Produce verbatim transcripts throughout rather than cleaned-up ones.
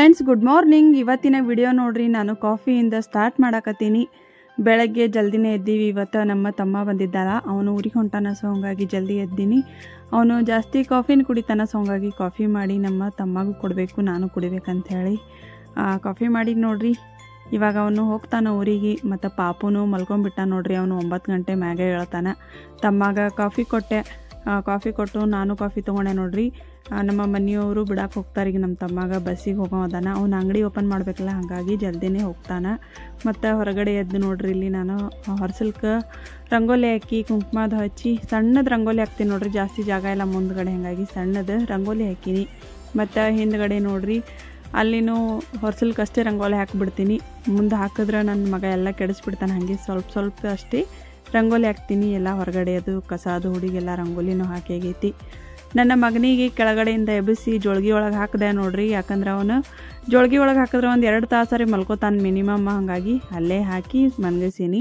Friends good morning. ಇವತ್ತಿನ video ನೋಡ್ರಿ, ನಾನು ಕಾಫಿಯಿಂದ ಸ್ಟಾರ್ಟ್ ಮಾಡಾಕತ್ತೀನಿ. ಬೆಳಗ್ಗೆ ಜಲ್ದಿನೇ ಎದ್ದೀವಿ. ಇವತ್ತು ನಮ್ಮ ತಮ್ಮ ಬಂದಿದ್ದಾರ, ಅವನು ಊರಿಗೆ ಹೊಂಟಾನ, ಸೊ ಹಂಗಾಗಿ ಜಲ್ದಿ ಎದ್ದೀನಿ. ಅವನು ಜಾಸ್ತಿ ಕಾಫಿನ ಕುಡಿತಾನ, ಸೊ ಹಂಗಾಗಿ ಕಾಫಿ ಮಾಡಿ ನಮ್ಮ ತಮ್ಮಗೂ ಕೊಡಬೇಕು, ನಾನು ಕುಡಿಬೇಕಂತ ಹೇಳಿ ಕಾಫಿ ಮಾಡಿ ನೋಡ್ರಿ. ಇವಾಗ ಅವನು ಹೋಗ್ತಾನೆ ಊರಿಗೆ, ಮತ್ತು ಪಾಪುನು ಮಲ್ಕೊಂಡ್ಬಿಟ್ಟ ನೋಡ್ರಿ. ಅವನು ಒಂಬತ್ತು ಗಂಟೆ ಮ್ಯಾಗೆ ಹೇಳ್ತಾನೆ. ತಮ್ಮಾಗ ಕಾಫಿ ಕೊಟ್ಟೆ, ಕಾಫಿ ಕೊಟ್ಟು ನಾನು ಕಾಫಿ ತೊಗೊಂಡೆ ನೋಡ್ರಿ. ನಮ್ಮ ಮನೆಯವರು ಬಿಡಕ್ಕೆ ಹೋಗ್ತಾರೆ. ಈಗ ನಮ್ಮ ತಮ್ಮಾಗ ಬಸ್ಸಿಗೆ ಹೋಗೋದಾನ, ಅವ್ನು ಅಂಗಡಿ ಓಪನ್ ಮಾಡಬೇಕಲ್ಲ, ಹಾಗಾಗಿ ಜಲ್ದಿನೇ ಹೋಗ್ತಾನೆ. ಮತ್ತು ಹೊರಗಡೆ ಎದ್ದು ನೋಡ್ರಿ, ಇಲ್ಲಿ ನಾನು ಹೊರಸಲ್ಕ ರಂಗೋಲಿ ಹಾಕಿ ಕುಂಕುಮದ ಹಚ್ಚಿ ಸಣ್ಣದು ರಂಗೋಲಿ ಹಾಕ್ತೀನಿ ನೋಡ್ರಿ. ಜಾಸ್ತಿ ಜಾಗ ಇಲ್ಲ ಮುಂದ್ಗಡೆ, ಹಾಗಾಗಿ ಸಣ್ಣದು ರಂಗೋಲಿ ಹಾಕೀನಿ. ಮತ್ತು ಹಿಂದ್ಗಡೆ ನೋಡ್ರಿ, ಅಲ್ಲಿನೂ ಹೊರಸಲ್ಕಷ್ಟೇ ರಂಗೋಲಿ ಹಾಕಿಬಿಡ್ತೀನಿ. ಮುಂದೆ ಹಾಕಿದ್ರೆ ನನ್ನ ಮಗ ಎಲ್ಲ ಕೆಡಿಸ್ಬಿಡ್ತಾನೆ, ಹಾಗೆ ಸ್ವಲ್ಪ ಸ್ವಲ್ಪ ಅಷ್ಟೇ ರಂಗೋಲಿ ಹಾಕ್ತೀನಿ. ಎಲ್ಲ ಹೊರಗಡೆ ಅದು ಕಸ ಅದು ಹುಡುಗೆಲ್ಲ ರಂಗೋಲಿನೂ ಹಾಕಿ ಆಗೈತಿ. ನನ್ನ ಮಗನಿಗೆ ಕೆಳಗಡೆಯಿಂದ ಎಬ್ಬಿಸಿ ಜೋಳ್ಗಿ ಒಳಗೆ ಹಾಕಿದೆ ನೋಡ್ರಿ. ಯಾಕಂದ್ರೆ ಅವನು ಜೋಳ್ಗಿ ಒಳಗೆ ಹಾಕಿದ್ರೆ ಒಂದು ಎರಡು ತಾಸರಿ ಮಲ್ಕೋತಾನೆ ಮಿನಿಮಮ್, ಹಾಗಾಗಿ ಅಲ್ಲೇ ಹಾಕಿ ಮನ್ಗಿಸೀನಿ.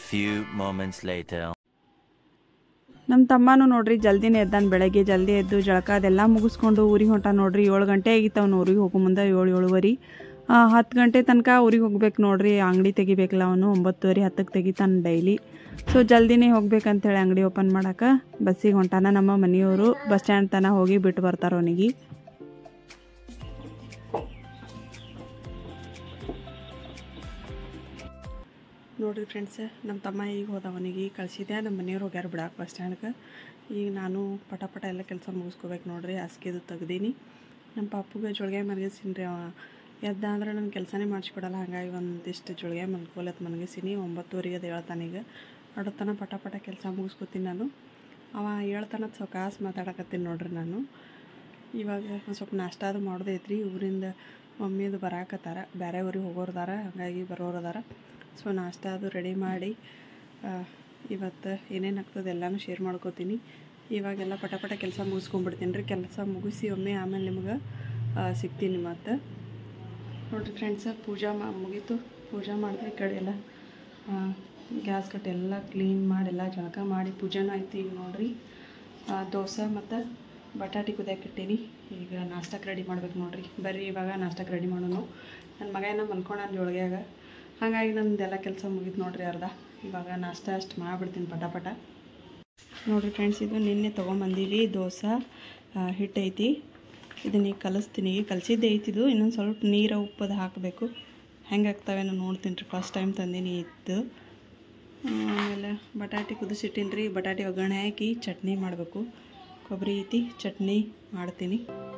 ನಮ್ಮ ತಮ್ಮನೂ ನೋಡ್ರಿ ಜಲ್ದಿನೇ ಎದ್ದಾನೆ. ಬೆಳಗ್ಗೆ ಜಲ್ದಿ ಎದ್ದು ಜಳಕ ಅದೆಲ್ಲ ಮುಗಿಸ್ಕೊಂಡು ಊರಿಗೆ ಹೊಂಟ ನೋಡ್ರಿ. ಏಳು ಗಂಟೆ ಆಗಿತ್ತು ಅವ್ನು ಊರಿಗೆ ಹೋಗೋ ಮುಂದೆ, ಏಳು ಏಳುವರೆ ಹತ್ತು ಗಂಟೆ ತನಕ ಊರಿಗೆ ಹೋಗ್ಬೇಕು ನೋಡ್ರಿ. ಅಂಗಡಿ ತೆಗಿಬೇಕಲ್ಲ ಅವನು, ಒಂಬತ್ತುವರೆ ಹತ್ತಕ್ಕೆ ತೆಗಿತಾನೆ ಡೈಲಿ. ಸೊ ಜಲ್ದಿನೇ ಹೋಗ್ಬೇಕಂತೇಳಿ ಅಂಗಡಿ ಓಪನ್ ಮಾಡೋಕೆ ಬಸ್ಸಿಗೆ ಹೊಂಟಾನ. ನಮ್ಮ ಮನೆಯವರು ಬಸ್ ಸ್ಟ್ಯಾಂಡ್ ತನಕ ಹೋಗಿ ಬಿಟ್ಟು ಬರ್ತಾರೆ ಅವನಿಗೆ. ನೋಡಿರಿ ಫ್ರೆಂಡ್ಸ್, ನಮ್ಮ ತಮ್ಮ ಈಗ ಹೋದ, ಅವನಿಗೆ ಕಳಿಸಿದೆ. ನಮ್ಮ ಮನೆಯವ್ರು ಹೋಗ್ಯಾರ ಬಿಡಾಕೆ ಬಸ್ ಸ್ಟ್ಯಾಂಡ್ಗೆ. ಈಗ ನಾನು ಪಟ ಪಟ ಎಲ್ಲ ಕೆಲಸ ಮುಗಿಸ್ಕೋಬೇಕು ನೋಡ್ರಿ. ಹಾಸಿಗೆದು ತೆಗ್ದೀನಿ. ನಮ್ಮ ಪಾಪುಗೆ ಜೋಳಿಗೆ ಮಲಗಿಸೀನಿ ರೀ. ಅವ ಎದ್ದ ಅಂದ್ರೆ ನನ್ನ ಕೆಲಸನೇ ಮಾಡಿಸ್ಕೊಡಲ್ಲ, ಹಾಗಾಗಿ ಒಂದಿಷ್ಟು ಜೋಳಿಗೆ ಮಲ್ಕೊಲತ್ ಮಲಗಿಸೀನಿ. ಒಂಬತ್ತುವರೆಗೆ ಅದು ಹೇಳ್ತಾನೆ. ಈಗ ಅಡತನ ಪಟ ಪಟ ಕೆಲಸ ಮುಗಿಸ್ಕೊತೀನಿ ನಾನು. ಅವ ಹೇಳ್ತಾನ ಸೊಕಾಸು ಮಾತಾಡಕತ್ತೀನಿ ನೋಡ್ರಿ ನಾನು. ಇವಾಗ ಒಂದು ಸ್ವಲ್ಪ ನಾಷ್ಟ ಅದು ಮಾಡೋದೈತ್ರಿ. ಊರಿಂದ ಮಮ್ಮಿದು ಬರಾಕತ್ತಾರ, ಬೇರೆ ಊರಿಗೆ ಹೋಗೋರ್ದಾರ, ಹಾಗಾಗಿ ಬರೋರದಾರ. ಸೊ ನಾಷ್ಟ ಅದು ರೆಡಿ ಮಾಡಿ ಇವತ್ತು ಏನೇನು ಆಗ್ತದೆ ಎಲ್ಲನೂ ಶೇರ್ ಮಾಡ್ಕೋತೀನಿ. ಇವಾಗೆಲ್ಲ ಪಟ ಪಟ ಕೆಲಸ ಮುಗಿಸ್ಕೊಂಡ್ಬಿಡ್ತೀನಿ ರೀ. ಕೆಲಸ ಮುಗಿಸಿ ಒಮ್ಮೆ ಆಮೇಲೆ ನಿಮ್ಗೆ ಸಿಗ್ತೀನಿ. ಮತ್ತು ನೋಡಿರಿ ಫ್ರೆಂಡ್ಸ, ಪೂಜಾ ಮಾ ಮುಗೀತು. ಪೂಜೆ ಮಾಡಿದ್ರೆ ಈ ಕಡೆ ಎಲ್ಲ ಗ್ಯಾಸ್ ಕಟ್ಟೆ ಎಲ್ಲ ಕ್ಲೀನ್ ಮಾಡಿ ಎಲ್ಲ ಜಳಕ ಮಾಡಿ ಪೂಜೆನೂ ಆಯ್ತು. ಈಗ ನೋಡಿರಿ ದೋಸೆ ಮತ್ತು ಬಟಾಟಿ ಕುದಿಯಾಕಿಟ್ಟೀನಿ. ಈಗ ನಾಷ್ಟಕ್ಕೆ ರೆಡಿ ಮಾಡ್ಬೇಕು ನೋಡಿರಿ. ಬರ್ರಿ ಇವಾಗ ನಾಷ್ಟಕ್ಕೆ ರೆಡಿ ಮಾಡೋಣ. ನನ್ನ ಮಗ ಏನೋ ಮಲ್ಕೊಂಡಾನ ಜೋಳಿಗೆಯಾಗ, ಹಾಗಾಗಿ ನಮ್ಮದೆಲ್ಲ ಕೆಲಸ ಮುಗಿತು ನೋಡಿರಿ ಅರ್ಧ. ಇವಾಗ ನಾಷ್ಟ ಅಷ್ಟು ಮಾಡಿಬಿಡ್ತೀನಿ ಪಟ ಪಟ. ನೋಡಿರಿ ಫ್ರೆಂಡ್ಸ್, ಇದು ನಿನ್ನೆ ತೊಗೊಂಬಂದೀವಿ ದೋಸೆ ಹಿಟ್ಟು ಐತಿ. ಇದನ್ನ ಈಗ ಕಲಿಸ್ತೀನಿ. ಕಲಿಸಿದ್ದೆ ಐತಿದು, ಇನ್ನೊಂದು ಸ್ವಲ್ಪ ನೀರು ಉಪ್ಪದು ಹಾಕಬೇಕು. ಹೆಂಗೆ ಆಗ್ತಾವೇನೋ ನೋಡ್ತೀನಿ ರೀ. ಫಸ್ಟ್ ಟೈಮ್ ತಂದೀನಿ ಇತ್ತು. ಆಮೇಲೆ ಬಟಾಟಿ ಕುದಿಸಿಟ್ಟಿನಿ ರೀ. ಬಟಾಟಿ ಒಗ್ಗರಣೆ ಹಾಕಿ ಚಟ್ನಿ ಮಾಡಬೇಕು. ಕೊಬ್ಬರಿ ಐತಿ, ಚಟ್ನಿ ಮಾಡ್ತೀನಿ.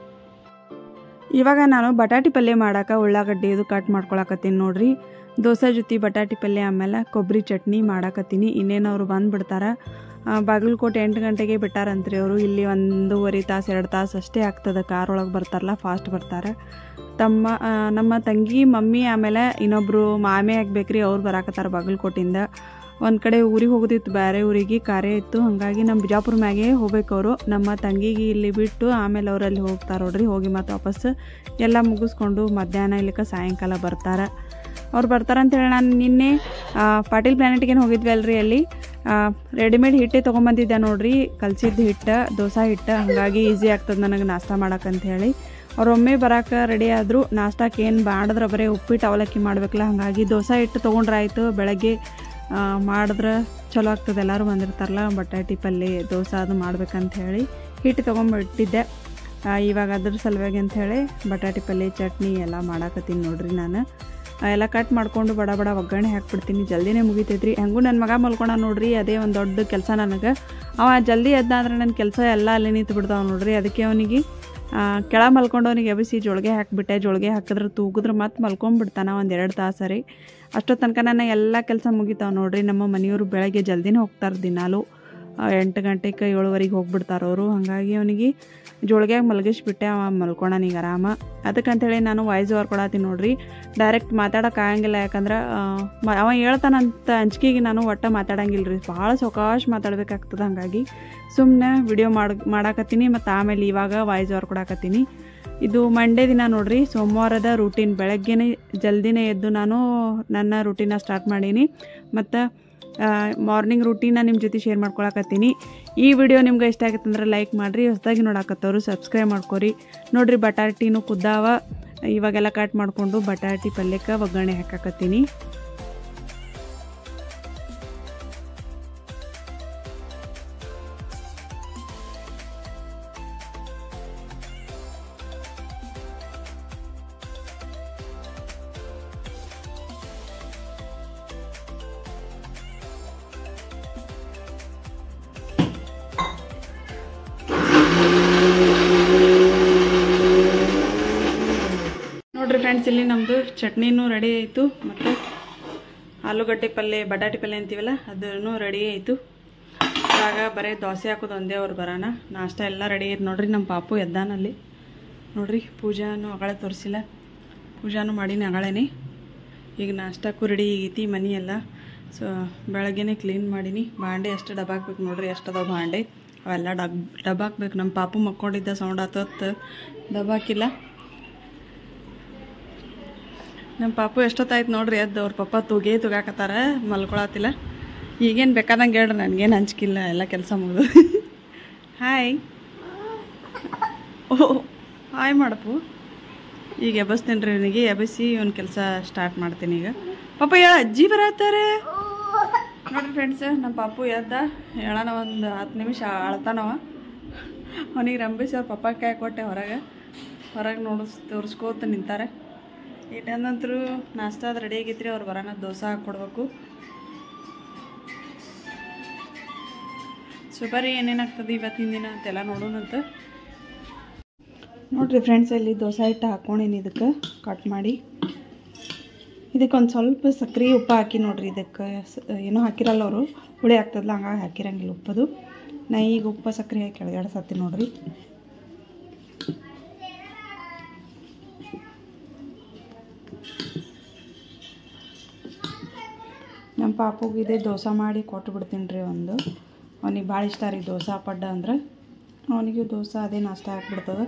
ಇವಾಗ ನಾನು ಬಟಾಟಿ ಪಲ್ಯ ಮಾಡೋಕೆ ಉಳ್ಳಾಗಡ್ಡಿ ಇದು ಕಟ್ ಮಾಡ್ಕೊಳಕತ್ತೀನಿ ನೋಡ್ರಿ. ದೋಸೆ ಜೊತೆ ಬಟಾಟಿ ಪಲ್ಯ, ಆಮೇಲೆ ಕೊಬ್ಬರಿ ಚಟ್ನಿ ಮಾಡಾಕತ್ತೀನಿ. ಇನ್ನೇನು ಅವರು ಬಂದುಬಿಡ್ತಾರೆ. ಬಾಗಲಕೋಟೆ ಎಂಟು ಗಂಟೆಗೆ ಬಿಟ್ಟಾರಂತ್ರಿ ಅವರು. ಇಲ್ಲಿ ಒಂದೂವರೆ ತಾಸು ಎರಡು ತಾಸು ಅಷ್ಟೇ ಆಗ್ತದೆ. ಕಾರ್ ಒಳಗೆ ಬರ್ತಾರಲ್ಲ, ಫಾಸ್ಟ್ ಬರ್ತಾರೆ. ತಮ್ಮ ನಮ್ಮ ತಂಗಿ ಮಮ್ಮಿ ಆಮೇಲೆ ಇನ್ನೊಬ್ಬರು ಮಾಮೆ ಆಗ್ಬೇಕ್ರಿ, ಅವ್ರು ಬರಾಕತ್ತಾರೆ ಬಾಗಲಕೋಟೆಯಿಂದ. ಒಂದು ಕಡೆ ಊರಿಗೆ ಹೋಗೋದಿತ್ತು, ಬೇರೆ ಊರಿಗೆ ಕಾರ್ಯ ಇತ್ತು, ಹಾಗಾಗಿ ನಮ್ಮ ಬಿಜಾಪುರ ಮ್ಯಾಗೆ ಹೋಗ್ಬೇಕು ಅವರು. ನಮ್ಮ ತಂಗಿಗೆ ಇಲ್ಲಿ ಬಿಟ್ಟು ಆಮೇಲೆ ಅವರಲ್ಲಿ ಹೋಗ್ತಾರೆ ನೋಡ್ರಿ. ಹೋಗಿ ಮತ್ತು ವಾಪಸ್ ಎಲ್ಲ ಮುಗಿಸ್ಕೊಂಡು ಮಧ್ಯಾಹ್ನ ಇಲ್ಲಿಕ್ಕೆ ಸಾಯಂಕಾಲ ಬರ್ತಾರೆ. ಅವ್ರು ಬರ್ತಾರಂತೇಳಿ ನಾನು ನಿನ್ನೆ ಪಾಟೀಲ್ ಪ್ಲಾನೆಟ್ಗೇನು ಹೋಗಿದ್ವಿ ಅಲ್ರಿ. ಅಲ್ಲಿ ರೆಡಿಮೇಡ್ ಹಿಟ್ಟೆ ತೊಗೊಂಬಂದಿದ್ದೆ ನೋಡ್ರಿ, ಕಲಸಿದ್ದು ಹಿಟ್ಟು, ದೋಸೆ ಹಿಟ್ಟು. ಹಾಗಾಗಿ ಈಸಿ ಆಗ್ತದೆ ನನಗೆ ನಾಷ್ಟ ಮಾಡೋಕ್ಕಂತ ಹೇಳಿ ಅವ್ರೊಮ್ಮೆ ಬರೋಕೆ ರೆಡಿ ಆದರು. ನಾಷ್ಟಕ್ಕೆ ಏನು ಮಾಡಿದ್ರೆ ಬರೀ ಉಪ್ಪಿಟ್ಟು ಅವಲಕ್ಕಿ ಮಾಡಬೇಕಲ್ಲ, ಹಾಗಾಗಿ ದೋಸೆ ಹಿಟ್ಟು ತೊಗೊಂಡ್ರಾಯ್ತು. ಬೆಳಗ್ಗೆ ಮಾಡಿದ್ರೆ ಚಲೋ ಆಗ್ತದೆ, ಎಲ್ಲರೂ ಬಂದಿರ್ತಾರಲ್ಲ. ಬಟಾಟಿ ಪಲ್ಯ ದೋಸೆ ಅದು ಮಾಡ್ಬೇಕಂತ ಹೇಳಿ ಹಿಟ್ಟು ತೊಗೊಂಬಿಟ್ಟಿದ್ದೆ. ಇವಾಗ ಅದ್ರ ಸಲುವಾಗಿ ಅಂಥೇಳಿ ಬಟಾಟಿ ಪಲ್ಯ ಚಟ್ನಿ ಎಲ್ಲ ಮಾಡಾಕತ್ತೀನಿ ನೋಡ್ರಿ. ನಾನು ಎಲ್ಲ ಕಟ್ ಮಾಡಿಕೊಂಡು ಬಡ ಬಡ ಒಗ್ಗರಣೆ ಹಾಕ್ಬಿಡ್ತೀನಿ. ಜಲ್ದಿನೇ ಮುಗಿತೈತ್ರಿ. ಹೆಂಗೂ ನನ್ನ ಮಗ ಮಲ್ಕೊಂಡ ನೋಡ್ರಿ, ಅದೇ ಒಂದು ದೊಡ್ಡ ಕೆಲಸ ನನಗೆ. ಅವ ಜಲ್ದಿ ಎದ್ದ ಅಂದ್ರೆ ನನ್ನ ಕೆಲಸ ಎಲ್ಲ ಅಲ್ಲಿ ನಿಂತು ಬಿಡ್ತಾವ ನೋಡ್ರಿ. ಅದಕ್ಕೆ ಅವನಿಗೆ ಕೆಳ ಮಲ್ಕೊಂಡು ಅವನಿಗೆ ಎಬ್ಬಿಸಿ ಜೋಳಿಗೆ ಹಾಕಿಬಿಟ್ಟೆ. ಜೋಳಿಗೆ ಹಾಕಿದ್ರೆ ತೂಗಿದ್ರೆ ಮತ್ತೆ ಮಲ್ಕೊಂಡ್ಬಿಡ್ತಾನೆ ಒಂದು ಎರಡು ತಾಸು ರೀ. ಅಷ್ಟೋ ತನಕ ನನ್ನ ಎಲ್ಲ ಕೆಲಸ ಮುಗಿತಾವೆ ನೋಡ್ರಿ. ನಮ್ಮ ಮನೆಯವರು ಬೆಳಗ್ಗೆ ಜಲ್ದಿನೇ ಹೋಗ್ತಾರೆ ದಿನಾಲು. ಎಂಟು ಗಂಟೆಗೆ ಏಳುವರೆಗೆ ಹೋಗ್ಬಿಡ್ತಾರೆ ಅವರು. ಹಾಗಾಗಿ ಅವನಿಗೆ ಜೋಳಿಗೆ ಮಲಗಿಸ್ಬಿಟ್ಟೆ, ಅವ ಮಲ್ಕೊಂಡನೀಗ ಆರಾಮ. ಅದಕ್ಕಂತೇಳಿ ನಾನು ವಾಯ್ಸ್ ಓವರ್ ಕೊಡತ್ತೀನಿ ನೋಡ್ರಿ. ಡೈರೆಕ್ಟ್ ಮಾತಾಡೋಕೆ ಆಗಂಗಿಲ್ಲ, ಯಾಕಂದ್ರೆ ಅವ ಹೇಳ್ತಾನಂತ ಅಂಜಿಕೆಗೆ ನಾನು ಒಟ್ಟು ಮಾತಾಡಂಗಿಲ್ಲ ರೀ. ಭಾಳ ಸೌಕಾಶ ಮಾತಾಡ್ಬೇಕಾಗ್ತದೆ, ಹಾಗಾಗಿ ಸುಮ್ಮನೆ ವಿಡಿಯೋ ಮಾಡಿ ಮಾಡಾಕತ್ತೀನಿ. ಮತ್ತು ಆಮೇಲೆ ಇವಾಗ ವಾಯ್ಸ್ ಓವರ್ ಕೊಡಾಕತ್ತೀನಿ. ಇದು ಮಂಡೇ ದಿನ ನೋಡ್ರಿ, ಸೋಮವಾರದ ರೂಟೀನ್. ಬೆಳಗ್ಗೆನೇ ಜಲ್ದಿನೇ ಎದ್ದು ನಾನು ನನ್ನ ರೂಟೀನ ಸ್ಟಾರ್ಟ್ ಮಾಡೀನಿ. ಮತ್ತು ಮಾರ್ನಿಂಗ್ ರೂಟೀನ ನಿಮ್ಮ ಜೊತೆ ಶೇರ್ ಮಾಡ್ಕೊಳಕತ್ತೀನಿ. ಈ ವಿಡಿಯೋ ನಿಮ್ಗೆ ಇಷ್ಟ ಆಗಿತ್ತಂದ್ರೆ ಲೈಕ್ ಮಾಡಿರಿ. ಹೊಸದಾಗಿ ನೋಡಾಕತ್ತವ್ರು ಸಬ್ಸ್ಕ್ರೈಬ್ ಮಾಡ್ಕೊರಿ. ನೋಡಿರಿ ಬಟಾಟಿನೂ ಕುದ್ದಾವ, ಇವಾಗೆಲ್ಲ ಕಟ್ ಮಾಡಿಕೊಂಡು ಬಟಾಟಿ ಪಲ್ಯಕ್ಕೆ ಒಗ್ಗರಣೆ ಹಾಕಾಕತ್ತೀನಿ. ನೋಡ್ರಿ ಫ್ರೆಂಡ್ಸ್, ಇಲ್ಲಿ ನಮ್ಮದು ಚಟ್ನಿನೂ ರೆಡಿ ಆಯಿತು ಮತ್ತು ಆಲೂಗಡ್ಡೆ ಪಲ್ಯ ಬಟಾಟಿ ಪಲ್ಯ ಅಂತೀವಲ್ಲ ಅದೂ ರೆಡಿ ಆಯಿತು. ಇವಾಗ ಬರೀ ದೋಸೆ ಹಾಕೋದು ಒಂದೇ ಅವ್ರು ಬರೋಣ. ನಾಷ್ಟ ಎಲ್ಲ ರೆಡಿ ಆಯ್ತು ನೋಡ್ರಿ. ನಮ್ಮ ಪಾಪು ಎದ್ದಾನಲ್ಲಿ ನೋಡ್ರಿ. ಪೂಜಾನು ಅಗಳೇ ತೋರಿಸಿಲ್ಲ, ಪೂಜಾನು ಮಾಡೀನಿ ಅಗಳೇನೆ. ಈಗ ನಾಷ್ಟಕ್ಕೂ ರೆಡಿ ಆಗೈತಿ ಮನೆ ಎಲ್ಲ. ಸೊ ಬೆಳಗ್ಗೆನೇ ಕ್ಲೀನ್ ಮಾಡೀನಿ. ಬಾಂಡೆ ಅಷ್ಟು ಡಬ್ಬ ಹಾಕ್ಬೇಕು ನೋಡ್ರಿ. ಎಷ್ಟು ಅದಾವ ಬಾಂಡೆ ಅವೆಲ್ಲ ಡಬ್ ಡಬ್ಬ ಹಾಕ್ಬೇಕು. ನಮ್ಮ ಪಾಪು ಮಕ್ಕೊಂಡಿದ್ದ ಸೌಂಡ್ ಆತತ್ತು ಡಬ್ಬ ಹಾಕಿಲ್ಲ. ನಮ್ಮ ಪಾಪು ಎಷ್ಟೊತ್ತಾಯ್ತು ನೋಡ್ರಿ ಎದ್ದು. ಅವ್ರ ಪಪ್ಪ ತುಗೆ ತುಗಾಕತ್ತಾರ, ಮಲ್ಕೊಳತ್ತಿಲ್ಲ. ಈಗೇನು ಬೇಕಾದಂಗೆ ಹೇಳ್ರಿ, ನನಗೇನು ಹಂಚ್ಕಿಲ್ಲ, ಎಲ್ಲ ಕೆಲಸ ಮುಗಿದು. ಹಾಯ್ ಓಹ್ ಹಾಯ್ ಮಾಡಪ್ಪು. ಈಗ ಎಬ್ಬಸ್ತೀನಿ ರೀ ಇವನಿಗೆ. ಎಬ್ಬಸಿ ಇವನ್ ಕೆಲಸ ಸ್ಟಾರ್ಟ್ ಮಾಡ್ತೀನಿ ಈಗ. ಪಾಪ ಹೇಳ ಅಜ್ಜಿ ಬರತ್ತಾರೆ ನೋಡ್ರಿ ಫ್ರೆಂಡ್ಸ್. ನಮ್ಮ ಪಾಪು ಎದ್ದ ಹೇಳೋಣ ಒಂದು ಹತ್ತು ನಿಮಿಷ ಅಳ್ತಾನವ. ಅವನಿಗೆ ರಂಬಿಸಿ ಅವ್ರ ಪಪ್ಪ ಕಾಯಿ ಕೊಟ್ಟೆ ಹೊರಗೆ. ಹೊರಗೆ ನೋಡಿಸ್ ತೋರಿಸ್ಕೋತ ನಿಂತಾರೆ. ಇಟ್ಟಂತರೂ ನಾಷ್ಟ ಅದು ರೆಡಿ ಆಗೈತ್ರಿ. ಅವ್ರು ಬರೋಣ ದೋಸೆ ಹಾಕ್ಕೊಡ್ಬೇಕು. ಸುಬರಿ ಏನೇನಾಗ್ತದೆ ಇವತ್ತಿನ ದಿನ ಅಂತೆಲ್ಲ ನೋಡೋಣಂತ ನೋಡ್ರಿ ಫ್ರೆಂಡ್ಸ್. ಇಲ್ಲಿ ದೋಸೆ ಹಿಟ್ಟು ಹಾಕ್ಕೊಂಡೇನಿ. ಇದಕ್ಕೆ ಕಟ್ ಮಾಡಿ ಇದಕ್ಕೆ ಒಂದು ಸ್ವಲ್ಪ ಸಕ್ರೆ ಉಪ್ಪು ಹಾಕಿ ನೋಡ್ರಿ. ಇದಕ್ಕೆ ಏನೋ ಹಾಕಿರಲ್ಲ ಅವರು, ಹುಳಿ ಆಗ್ತದಲ್ಲ, ಹಂಗಾಗಿ ಹಾಕಿರಂಗಿಲ್ಲ ಉಪ್ಪದು. ನಾ ಈಗ ಉಪ್ಪು ಸಕ್ರೆ ಹಾಕಿ ಕೆಳಗಡೆ ಸತ್ತಿ ನೋಡ್ರಿ. ನಮ್ಮ ಪಾಪುಗೆ ಇದೇ ದೋಸೆ ಮಾಡಿ ಕೊಟ್ಟು ಬಿಡ್ತೀನಿ ರೀ. ಒಂದು ಅವನಿಗೆ ಭಾಳ ಇಷ್ಟ ರೀ ದೋಸೆ ಪಡ್ಡ ಅಂದ್ರೆ. ಅವನಿಗೆ ದೋಸೆ ಅದೇ ನಾಷ್ಟ ಹಾಕ್ಬಿಡ್ತದೆ.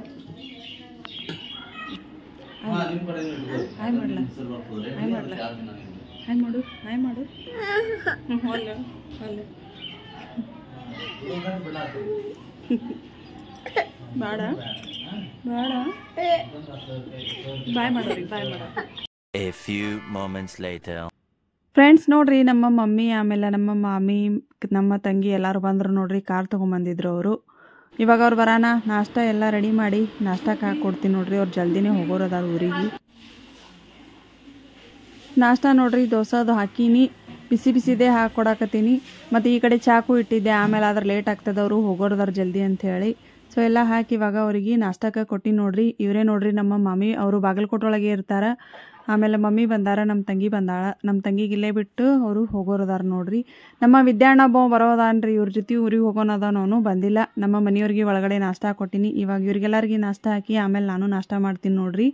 ಹಾಯ್ ಮಾಡಲ ಹಾಯ್ ಮಾಡಲ ಹಾಯ್ ಮಾಡು ಹಾಯ್ ಮಾಡು ಹೊಲ್ಲು ಹೊಲ್ಲು ಬೇಡ ಬೇಡ ಬಾಯ್ ಮಾಡೋರಿ ಬಾಯ್ ಮಾಡೋ. A few moments later. Friends ನೋಡ್ರಿ, ನಮ್ಮ ಮಮ್ಮಿ ಆಮೇಲೆ ನಮ್ಮ ಮಾಮಿ ನಮ್ಮ ತಂಗಿ ಎಲ್ಲರೂ ಬಂದರು ನೋಡ್ರಿ. ಕಾರ್ ತೊಗೊಂಬಂದಿದ್ರು ಅವರು. ಇವಾಗ ಅವ್ರು ಬರೋಣ. ನಾಷ್ಟ ಎಲ್ಲ ರೆಡಿ ಮಾಡಿ ನಾಷ್ಟಕ್ಕೆ ಹಾಕ್ಕೊಡ್ತೀನಿ ನೋಡ್ರಿ. ಅವ್ರು ಜಲ್ದಿನೇ ಹೋಗೋರು ಅದಾರ ಊರಿಗೆ. ನಾಷ್ಟ ನೋಡ್ರಿ ದೋಸೆ ಅದು ಹಾಕೀನಿ. ಬಿಸಿ ಬಿಸಿದೇ ಹಾಕ್ಕೊಡಕತ್ತೀನಿ. ಮತ್ತು ಈ ಕಡೆ ಚಾಕು ಇಟ್ಟಿದ್ದೆ. ಆಮೇಲೆ ಆದ್ರೆ ಲೇಟ್ ಆಗ್ತದೆ, ಅವರು ಹೋಗೋರದಾರ ಜಲ್ದಿ ಅಂಥೇಳಿ. ಸೊ ಎಲ್ಲ ಹಾಕಿ ಇವಾಗ ಅವ್ರಿಗೆ ನಾಷ್ಟಕ್ಕೆ ಕೊಟ್ಟು ನೋಡ್ರಿ. ಇವರೇ ನೋಡ್ರಿ ನಮ್ಮ ಮಮ್ಮಿ. ಅವರು ಬಾಗಲಕೋಟೊಳಗೆ ಇರ್ತಾರೆ. ಆಮೇಲೆ ಮಮ್ಮಿ ಬಂದಾರ, ನಮ್ಮ ತಂಗಿ ಬಂದಾಳ. ನಮ್ಮ ತಂಗಿಗೆ ಇಲ್ಲೇ ಬಿಟ್ಟು ಅವರು ಹೋಗೋರದಾರ ನೋಡ್ರಿ. ನಮ್ಮ ವಿದ್ಯಾಣ್ಣ ಬೋ ಬರೋದಾನ್ರಿ. ಇವ್ರ ಜೊತೆ ಊರಿಗೆ ಹೋಗೋನದವನು ಬಂದಿಲ್ಲ. ನಮ್ಮ ಮನೆಯವ್ರಿಗೆ ಒಳಗಡೆ ನಾಷ್ಟ ಕೊಟ್ಟಿನಿ. ಇವಾಗ ಇವ್ರಿಗೆಲ್ಲರಿಗೆ ನಾಷ್ಟ ಹಾಕಿ ಆಮೇಲೆ ನಾನು ನಾಷ್ಟ ಮಾಡ್ತೀನಿ ನೋಡ್ರಿ.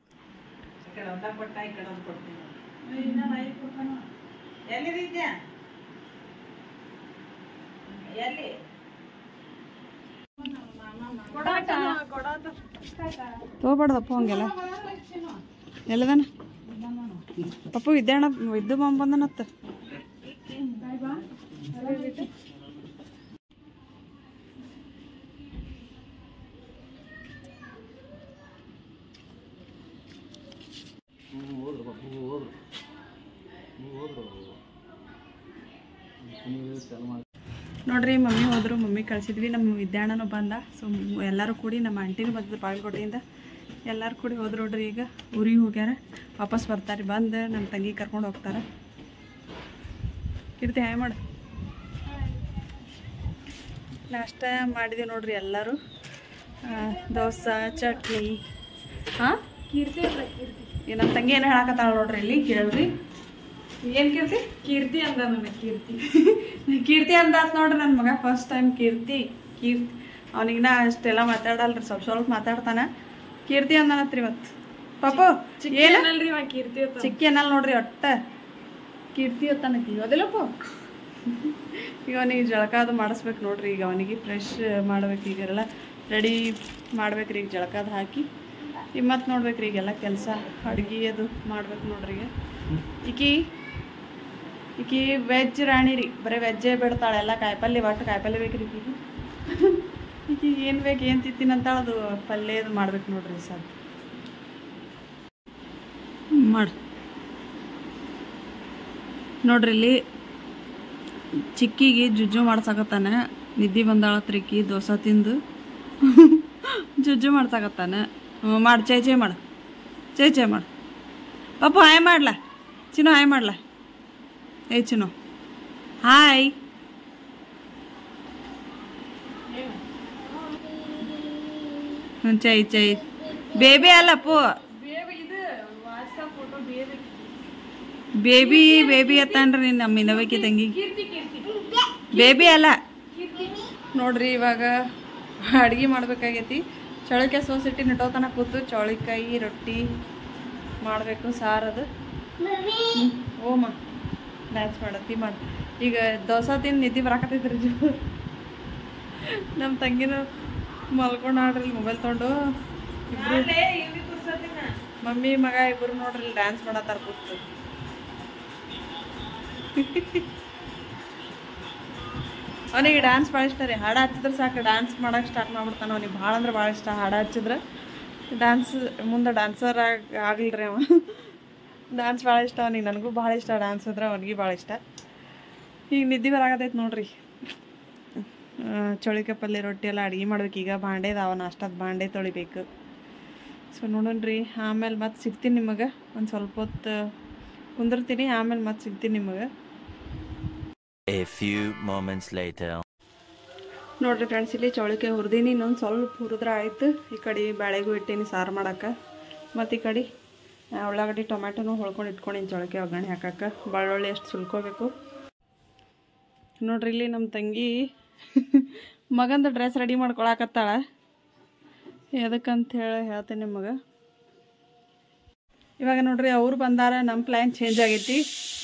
ತಗೋಬಾರ್ದಪ್ಪ ಹಂಗೆಲ್ಲ. ಎಲ್ಲದಾನ ಪಪ್ಪು ವಿದ್ಯಾಣ ವಿದ್ದು ಬಾಂಬ್ ಬಂದನತ್ತ. ನೋಡ್ರಿ ಮಮ್ಮಿ ಹೋದ್ರು, ಮಮ್ಮಿ ಕಳ್ಸಿದ್ವಿ. ನಮ್ಮ ವಿದ್ಯಾಣ್ಣನೂ ಬಂದ. ಸೊ ಎಲ್ಲರೂ ಕೂಡಿ ನಮ್ಮ ಆಂಟಿನೂ ಬಂದಿದ್ರು ಬಾಗಲಕೋಟೆಯಿಂದ. ಎಲ್ಲರೂ ಕೂಡಿ ಹೋದ್ರು ನೋಡ್ರಿ. ಈಗ ಊರಿಗೆ ಹೋಗ್ಯಾರ, ವಾಪಸ್ ಬರ್ತಾರೆ. ಬಂದು ನಮ್ಮ ತಂಗಿ ಕರ್ಕೊಂಡು ಹೋಗ್ತಾರೆ. ಕೀರ್ತಿ ಹಾಯ್ ಮಾಡು. ನಾಷ್ಟ ಮಾಡಿದೆ ನೋಡ್ರಿ ಎಲ್ಲರೂ. ದೋಸೆ ಚಟ್ನಿ. ಹಾಂ ಕೀರ್ತಿ ಕೀರ್ತಿ ನಮ್ಮ ತಂಗಿ ಏನು ಹೇಳಕತ್ತಾಳ ನೋಡ್ರಿ. ಇಲ್ಲಿ ಕೇಳ್ರಿ. ಏನು ಕೀರ್ತಿ? ಕೀರ್ತಿ ಅಂದ ನನಗೆ. ಕೀರ್ತಿ ಕೀರ್ತಿ ಅಂದಾತ್ ನೋಡ್ರಿ ನನ್ನ ಮಗ ಫಸ್ಟ್ ಟೈಮ್. ಕೀರ್ತಿ ಕೀರ್ತಿ ಅವನಿಗಿನ ಅಷ್ಟೆಲ್ಲ ಮಾತಾಡಲ್ರಿ, ಸ್ವಲ್ಪ ಸ್ವಲ್ಪ ಮಾತಾಡ್ತಾನ. ಕೀರ್ತಿ ಅಂದನತ್ರಿ ಇವತ್ತು. ಪಾಪು ಏನಲ್ರಿ ಕೀರ್ತಿ ಚಿಕ್ಕಿ ಅನ್ನಲ್ಲ ನೋಡ್ರಿ ಒಟ್ಟ. ಕೀರ್ತಿ ಹೊತ್ತಾನಕಿ ಅದಿಲ್ಲಪ್ಪ. ಈಗ ಅವನಿಗೆ ಜಳಕ ಅದು ಮಾಡಿಸ್ಬೇಕು ನೋಡ್ರಿ. ಈಗ ಅವನಿಗೆ ಫ್ರೆಶ್ ಮಾಡ್ಬೇಕು. ಈಗೆಲ್ಲ ರೆಡಿ ಮಾಡ್ಬೇಕ್ರಿ. ಈಗ ಜಳಕದ ಹಾಕಿ ಈಗ ಮತ್ತೆ ನೋಡ್ಬೇಕ್ರಿ. ಈಗೆಲ್ಲ ಕೆಲಸ ಅಡುಗೆ ಅದು ಮಾಡ್ಬೇಕು ನೋಡ್ರಿ. ಈಗ ಈಕಿ ಈಕಿ ವೆಜ್ ರಾಣಿ ರೀ. ಬರೀ ವೆಜ್ಜೇ ಬಿಡ್ತಾಳೆ. ಎಲ್ಲ ಕಾಯಿಪಲ್ಲೆ ಒಟ್ಟು ಕಾಯಿಪಲ್ಲೆ ಬೇಕ್ರಿ ಈಕಿಗೆ. ಈಕಿಗೆ ಏನು ಬೇಕು ಏನು ತಿಂತೀನಿ ಅಂತ ಅದು ಪಲ್ಯ ಅದು ಮಾಡ್ಬೇಕು ನೋಡ್ರಿ. ಸರ್ ಮಾಡು ನೋಡ್ರಿ. ಇಲ್ಲಿ ಚಿಕ್ಕಿಗೆ ಜುಜ್ಜು ಮಾಡ್ಸಕತ್ತಾನ. ನಿದ್ದೆ ಬಂದಾಳತ್ರಿಕಿ ದೋಸೆ ತಿಂದು ಜುಜ್ಜು ಮಾಡ್ಸಕತ್ತಾನ. ಹ್ಞೂ ಮಾಡಿ ಚೈ ಚೈ ಮಾಡು ಚೈ ಚೈ ಮಾಡು. ಪಾಪು ಹಾಯ್ ಮಾಡ್ಲಾ ಚಿನ್ನು, ಹಾಯ್ ಮಾಡ್ಲಾ. ಏ ಚಿನ್ನು ಹಾಯ್. ಹ್ಞೂ ಚೈ ಚೈ. ಬೇಬಿ ಅಲ್ಲಪ್ಪು, ಬೇಬಿ ಬೇಬಿ ಅತ್ತನ್ರಿ ನಮ್ಮ ಇನ್ನವಕಿ ತಂಗಿ. ಬೇಬಿ ಅಲ್ಲ ನೋಡ್ರಿ. ಇವಾಗ ಅಡ್ಗೆ ಮಾಡ್ಬೇಕಾಗೈತಿ. ಚೌಳಿಕಾಯಿ ಸೋಸಿಟ್ಟು ನಿಟ್ಟೋತನ ಕೂತು ಚೌಳಿಕಾಯಿ ರೊಟ್ಟಿ ಮಾಡಬೇಕು. ಸಾರದು ಓಮ ಡ್ಯಾನ್ಸ್ ಮಾಡತ್ತಿ ಮಾಡಿ. ಈಗ ದೋಸೆ ತಿಂದು ನಿದ್ದೆ ಬರಾಕತ್ತೈತ್ರಿ ಜೀವ. ನಮ್ಮ ತಂಗಿನೂ ಮಲ್ಕೊಂಡು ಆಡ್ರಿ ಮೊಬೈಲ್ ತೊಗೊಂಡು. ಇಬ್ರು ಮಮ್ಮಿ ಮಗ ಇಬ್ಬರು ನೋಡ್ರಿ ಡ್ಯಾನ್ಸ್ ಮಾಡತ್ತಾರ ಕೂತು. ಅವನಿಗೆ ಡ್ಯಾನ್ಸ್ ಭಾಳ ಇಷ್ಟ ರೀ. ಹಾಡು ಹಚ್ಚಿದ್ರೆ ಸಾಕು ಡ್ಯಾನ್ಸ್ ಮಾಡೋಕೆ ಸ್ಟಾರ್ಟ್ ಮಾಡ್ಬಿಡ್ತಾನೆ. ಅವನಿಗೆ ಭಾಳ ಅಂದ್ರೆ ಭಾಳ ಇಷ್ಟ ಹಾಡು ಹಚ್ಚಿದ್ರೆ. ಡ್ಯಾನ್ಸ್ ಮುಂದೆ ಡ್ಯಾನ್ಸರ್ ಆಗಿ ಆಗಲ್ರಿ ಅವ. ಡ್ಯಾನ್ಸ್ ಭಾಳ ಇಷ್ಟ ಅವನಿಗೆ. ನನಗೂ ಭಾಳ ಇಷ್ಟ ಡ್ಯಾನ್ಸ್ ಅಂದ್ರೆ, ಅವನಿಗೆ ಭಾಳ ಇಷ್ಟ. ಈಗ ನಿದ್ದೆ ಬರಾಕತೈತೆ ನೋಡ್ರಿ. ಚೌಳಿಕಾಯಿ ಪಲ್ಯ ರೊಟ್ಟಿ ಎಲ್ಲ ಅಡುಗೆ ಮಾಡ್ಬೇಕು. ಈಗ ಬಾಂಡೆ ಅದಾವ, ನಾಷ್ಟದ ಬಾಂಡೆ ತೊಳಿಬೇಕು. ಸೊ ನೋಡೋಣ್ರಿ. ಆಮೇಲೆ ಮತ್ತೆ ಸಿಗ್ತೀನಿ ನಿಮಗೆ. ಒಂದು ಸ್ವಲ್ಪ ಹೊತ್ತು ಕುಂದಿರ್ತೀನಿ, ಆಮೇಲೆ ಮತ್ತೆ ಸಿಗ್ತೀನಿ ನಿಮಗೆ. A few moments later. ನೋಡ್ರಿ ಫ್ರೆಂಡ್ಸ್, ಇಲ್ಲಿ ಚೌಳಿಕಾಯಿ ಹುರಿದೀನಿ. ಇನ್ನೊಂದು ಸ್ವಲ್ಪ ಹುರಿದ್ರೆ ಆಯ್ತು. ಈ ಕಡೆ ಬೇಳೆಗೂ ಇಟ್ಟೀನಿ ಸಾರು ಮಾಡಕ್ಕೆ. ಮತ್ತು ಈ ಕಡೆ ಉಳ್ಳಾಗಡ್ಡಿ ಟೊಮ್ಯಾಟೊನೂ ಹೊಳ್ಕೊಂಡು ಇಟ್ಕೊಂಡಿನಿ ಚೌಳಿಕಾಯಿ ಒಗ್ಗರಣೆ ಹಾಕಕ್ಕೆ. ಬೆಳ್ಳುಳ್ಳಿ ಎಷ್ಟು ಸುಲ್ಕೋಬೇಕು ನೋಡ್ರಿ. ಇಲ್ಲಿ ನಮ್ಮ ತಂಗಿ ಮಗಂದು ಡ್ರೆಸ್ ರೆಡಿ ಮಾಡ್ಕೊಳಕತ್ತಾಳ. ಎದಕ್ಕಂತ ಹೇಳಿ ಹೇಳ್ತೇನೆ ನಿಮಗೆ. ಇವಾಗ ನೋಡ್ರಿ ಅವ್ರು ಬಂದಾರ. ನಮ್ಮ ಪ್ಲ್ಯಾನ್ ಚೇಂಜ್ ಆಗೈತಿ.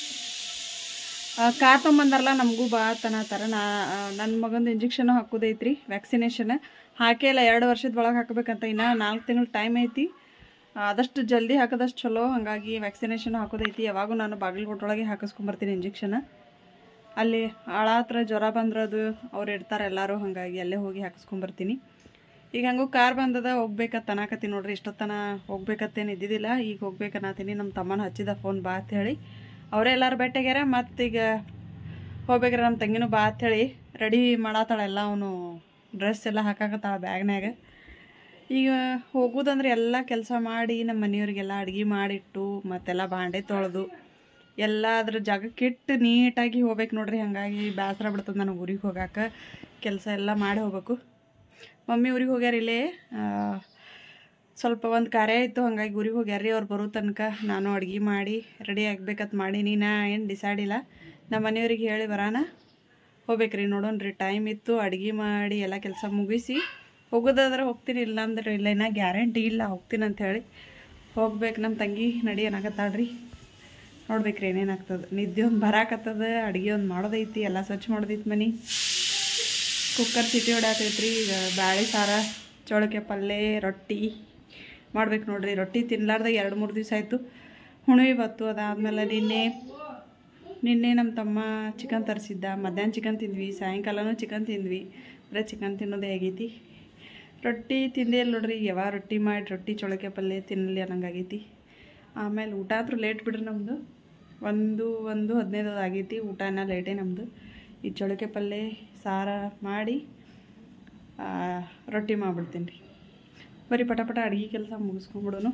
ಕಾರ್ ತೊಗೊಂಬಂದಾರಲ್ಲ ನಮಗೂ ಬಾ ತನತಾರ. ನಾ ನನ್ನ ಮಗಂದು ಇಂಜೆಕ್ಷನ್ ಹಾಕೋದೈತ್ರಿ, ವ್ಯಾಕ್ಸಿನೇಷನ್ ಹಾಕಿಲ್ಲ. ಎರಡು ವರ್ಷದ ಒಳಗೆ ಹಾಕಬೇಕಂತ. ಇನ್ನು ನಾಲ್ಕು ತಿಂಗಳು ಟೈಮ್ ಐತಿ. ಆದಷ್ಟು ಜಲ್ದಿ ಹಾಕೋದಷ್ಟು ಚಲೋ. ಹಾಗಾಗಿ ವ್ಯಾಕ್ಸಿನೇಷನ್ ಹಾಕೋದೈತಿ. ಯಾವಾಗೂ ನಾನು ಬಾಗಿಲುಗೊಟ್ಟೊಳಗೆ ಹಾಕಿಸ್ಕೊಂಬರ್ತೀನಿ ಇಂಜೆಕ್ಷನ್. ಅಲ್ಲಿ ಆಳ ಹತ್ರ ಜ್ವರ ಬಂದ್ರದು ಅವ್ರು ಇಡ್ತಾರೆ ಎಲ್ಲರೂ. ಹಾಗಾಗಿ ಅಲ್ಲೇ ಹೋಗಿ ಹಾಕಿಸ್ಕೊಂಬರ್ತೀನಿ. ಈಗ ಹಂಗೂ ಕಾರ್ ಬಂದದ ಹೋಗ್ಬೇಕತ್ತ ಅನ್ನಕತ್ತೀನಿ ನೋಡ್ರಿ. ಇಷ್ಟೊತ್ತನ ಹೋಗ್ಬೇಕತ್ತೇನು ಇದ್ದಿದ್ದಿಲ್ಲ. ಈಗ ಹೋಗ್ಬೇಕನ್ನತ್ತೀನಿ. ನಮ್ಮ ತಮ್ಮನ ಹಚ್ಚಿದ ಫೋನ್ ಬಾ ಅಂಥೇಳಿ. ಅವರೇ ಎಲ್ಲರೂ ಭೇಟಿಯಾಗ್ಯಾರ. ಮತ್ತು ಈಗ ಹೋಗ್ಬೇಕ್ರೆ ನಮ್ಮ ತಂಗಿನೂ ಬಾ ಅಂಥೇಳಿ ರೆಡಿ ಮಾಡತ್ತಾಳೆಲ್ಲ. ಅವನು ಡ್ರೆಸ್ ಎಲ್ಲ ಹಾಕಾಕತ್ತಾಳ ಬ್ಯಾಗ್ನಾಗ. ಈಗ ಹೋಗೋದಂದ್ರೆ ಎಲ್ಲ ಕೆಲಸ ಮಾಡಿ ನಮ್ಮ ಮನೆಯವ್ರಿಗೆಲ್ಲ ಅಡುಗೆ ಮಾಡಿಟ್ಟು ಮತ್ತೆಲ್ಲ ಬಾಂಡೆ ತೊಳೆದು ಎಲ್ಲ ಅದ್ರ ಜಾಗಕ್ಕೆ ಇಟ್ಟು ನೀಟಾಗಿ ಹೋಗ್ಬೇಕು ನೋಡ್ರಿ. ಹಾಗಾಗಿ ಬೇಸರ ಬಿಡ್ತದೆ ನನಗೆ ಊರಿಗೆ ಹೋಗಾಕ. ಕೆಲಸ ಎಲ್ಲ ಮಾಡಿ ಹೋಗ್ಬೇಕು. ಮಮ್ಮಿ ಊರಿಗೆ ಹೋಗ್ಯಾರ. ಇಲ್ಲೇ ಸ್ವಲ್ಪ ಒಂದು ಕಾರ್ಯ ಇತ್ತು, ಹಾಗಾಗಿ ಊರಿಗೆ ಹೋಗ್ಯಾರ ರೀ. ಅವ್ರು ಬರೋ ತನಕ ನಾನು ಅಡುಗೆ ಮಾಡಿ ರೆಡಿ ಆಗ್ಬೇಕಂತ ಮಾಡೀನಿ. ನಾ ಏನು ಡಿಸೈಡ್ ಇಲ್ಲ. ನಮ್ಮ ಮನೆಯವ್ರಿಗೆ ಹೇಳಿ ಬರೋಣ ಹೋಗ್ಬೇಕ್ರಿ. ನೋಡೋಣ್ರಿ. ಟೈಮ್ ಇತ್ತು, ಅಡುಗೆ ಮಾಡಿ ಎಲ್ಲ ಕೆಲಸ ಮುಗಿಸಿ ಹೋಗೋದಾದ್ರೆ ಹೋಗ್ತೀನಿ. ಇಲ್ಲಾಂದ್ರೆ ಇಲ್ಲ, ಇನ್ನೂ ಗ್ಯಾರಂಟಿ ಇಲ್ಲ ಹೋಗ್ತೀನಿ ಅಂಥೇಳಿ. ಹೋಗ್ಬೇಕು. ನಮ್ಮ ತಂಗಿ ನಡಿ ಏನಾಗತ್ತಾಳ್ರಿ. ನೋಡ್ಬೇಕ್ರಿ ಏನೇನಾಗ್ತದೆ. ನಿದ್ದೆ ಒಂದು ಬರಾಕತ್ತದ. ಅಡುಗೆ ಒಂದು ಮಾಡೋದೈತಿ, ಎಲ್ಲ ಸ್ವಚ್ಛ ಮಾಡೋದೈತಿ ಮನೆ. ಕುಕ್ಕರ್ ಸಿಟಿ ಹೊಡ್ಯಾತೈತ್ರಿ. ಈಗ ಬ್ಯಾಳೆ ಸಾರ, ಚೌಳಿಕಾಯಿ ಪಲ್ಯ, ರೊಟ್ಟಿ ಮಾಡ್ಬೇಕು ನೋಡ್ರಿ. ರೊಟ್ಟಿ ತಿನ್ಲಾರ್ದಾಗ ಎರಡು ಮೂರು ದಿವಸ ಆಯಿತು. ಹುಣ್ಣಿಮೆ ಬತ್ತು. ಅದಾದಮೇಲೆ ನಿನ್ನೆ ನಿನ್ನೆ ನಮ್ಮ ತಮ್ಮ ಚಿಕನ್ ತರಿಸಿದ್ದ. ಮಧ್ಯಾಹ್ನ ಚಿಕನ್ ತಿಂದ್ವಿ, ಸಾಯಂಕಾಲನೂ ಚಿಕನ್ ತಿಂದ್ವಿ. ಬರೀ ಚಿಕನ್ ತಿನ್ನೋದೇ ಆಗೈತಿ. ರೊಟ್ಟಿ ತಿಂದೇ ಇಲ್ಲ ನೋಡ್ರಿ. ಯಾವಾಗ ರೊಟ್ಟಿ ಮಾಡಿ ರೊಟ್ಟಿ ಚೌಳಿಕಾಯಿ ಪಲ್ಯ ತಿನ್ನಲಿ ಅನ್ನಂಗಾಗೈತಿ. ಆಮೇಲೆ ಊಟ ಆದರೂ ಲೇಟ್ ಬಿಡ್ರಿ ನಮ್ಮದು. ಒಂದು ಒಂದು ಹದಿನೈದು ಆಗೈತಿ. ಊಟನ ಲೇಟೇ ನಮ್ಮದು. ಈ ಚೌಳಿಕಾಯಿ ಪಲ್ಯ ಸಾರ ಮಾಡಿ ರೊಟ್ಟಿ ಮಾಡಿಬಿಡ್ತೀನಿ ರೀ. ಬರೀ ಪಟ ಪಟ ಅಡುಗೆ ಕೆಲಸ ಮುಗಿಸ್ಕೊಂಬಿಡೋನು.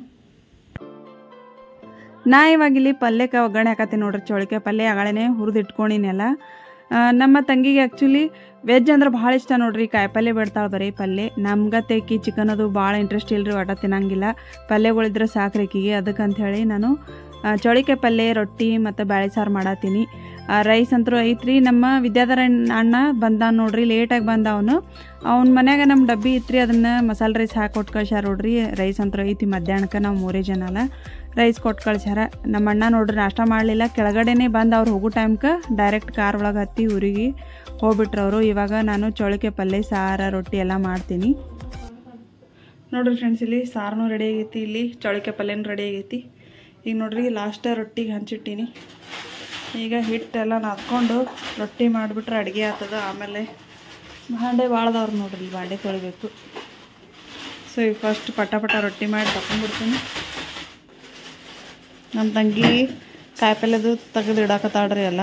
ನಾ ಇವಾಗಿಲ್ಲಿ ಪಲ್ಯಕ್ಕೆ ಒಗ್ಗರಣೆ ಹಾಕತ್ತೀನಿ ನೋಡ್ರಿ. ಚೌಳಿಕಾಯಿ ಪಲ್ಯ ಆಗಳೇ ಹುರಿದು ಇಟ್ಕೊಂಡಿನೆಲ್ಲ. ನಮ್ಮ ತಂಗಿಗೆ ಆ್ಯಕ್ಚುಲಿ ವೆಜ್ ಅಂದ್ರೆ ಭಾಳ ಇಷ್ಟ ನೋಡ್ರಿ. ಕಾಯಿ ಪಲ್ಯ ಬಿಡ್ತಾಳೆ ಬರೀ ಪಲ್ಯ. ನಮ್ಗೆ ತೆಕ್ಕಿ ಚಿಕನ್ ಅದು ಭಾಳ ಇಂಟ್ರೆಸ್ಟ್ ಇಲ್ಲರಿ. ಒಟ ತಿನ್ನಂಗಿಲ್ಲ. ಪಲ್ಯಗಳಿದ್ರೆ ಸಾಕ್ರಿ ಆಕಿಗೆ. ಅದಕ್ಕಂತ ಹೇಳಿ ನಾನು ಚೌಳಿಕಾಯಿ ಪಲ್ಯ ರೊಟ್ಟಿ ಮತ್ತು ಬ್ಯಾಳೆ ಸಾರು ಮಾಡತ್ತೀನಿ. ರೈಸ್ ಅಂತೂ ಐತ್ರಿ. ನಮ್ಮ ವಿದ್ಯಾಧರ ಅಣ್ಣ ಬಂದ ನೋಡ್ರಿ, ಲೇಟಾಗಿ ಬಂದ ಅವನು. ಅವ್ನ ಮನ್ಯಾಗ ನಮ್ಮ ಡಬ್ಬಿ ಇತ್ರಿ, ಅದನ್ನು ಮಸಾಲೆ ರೈಸ್ ಹಾಕಿ ಕೊಟ್ಟು ಕಳ್ಸ್ಯಾರ ನೋಡ್ರಿ. ರೈಸ್ ಅಂತೂ ಐತಿ. ಮಧ್ಯಾಹ್ನಕ್ಕೆ ನಾವು ಮೂರೇ ಜನ ಅಲ್ಲ, ರೈಸ್ ಕೊಟ್ಟು ಕಳ್ಸ್ಯಾರ. ನಮ್ಮ ಅಣ್ಣ ನೋಡ್ರಿ ನಾಷ್ಟ ಮಾಡಲಿಲ್ಲ. ಕೆಳಗಡೆನೇ ಬಂದು ಅವ್ರು ಹೋಗೋ ಟೈಮ್ಗೆ ಡೈರೆಕ್ಟ್ ಕಾರ್ ಒಳಗೆ ಹತ್ತಿ ಊರಿಗೆ ಹೋಗ್ಬಿಟ್ರು ಅವರು. ಇವಾಗ ನಾನು ಚೌಳಿಕಾಯಿ ಪಲ್ಯ ಸಾರ ರೊಟ್ಟಿ ಎಲ್ಲ ಮಾಡ್ತೀನಿ ನೋಡ್ರಿ ಫ್ರೆಂಡ್ಸ್. ಇಲ್ಲಿ ಸಾರನೂ ರೆಡಿ ಆಗೈತಿ, ಇಲ್ಲಿ ಚೌಳಿಕಾಯಿ ಪಲ್ಯನೂ ರೆಡಿ ಆಗೈತಿ. ಈಗ ನೋಡ್ರಿ ಲಾಸ್ಟ್ ರೊಟ್ಟಿಗೆ ಹಂಚಿಟ್ಟೀನಿ. ಈಗ ಹಿಟ್ಟೆಲ್ಲ ನಾದ್ಕೊಂಡು ರೊಟ್ಟಿ ಮಾಡಿಬಿಟ್ರೆ ಅಡುಗೆ ಆಗ್ತದ. ಆಮೇಲೆ ಬಾಂಡೆ ಭಾಳದವ್ರು ನೋಡ್ರಿ, ಇಲ್ಲಿ ಬಾಂಡೆ ತೊಳಿಬೇಕು. ಸೊ ಈಗ ಫಸ್ಟ್ ಪಟ ಪಟ ರೊಟ್ಟಿ ಮಾಡಿ ತಗೊಂಡ್ಬಿಡ್ತೀನಿ. ನಮ್ಮ ತಂಗಿ ಕಾಯಿಪಲ್ಲೆದು ತೆಗೆದು ಇಡಾಕತ್ತಾಳ್ರಿ ಎಲ್ಲ.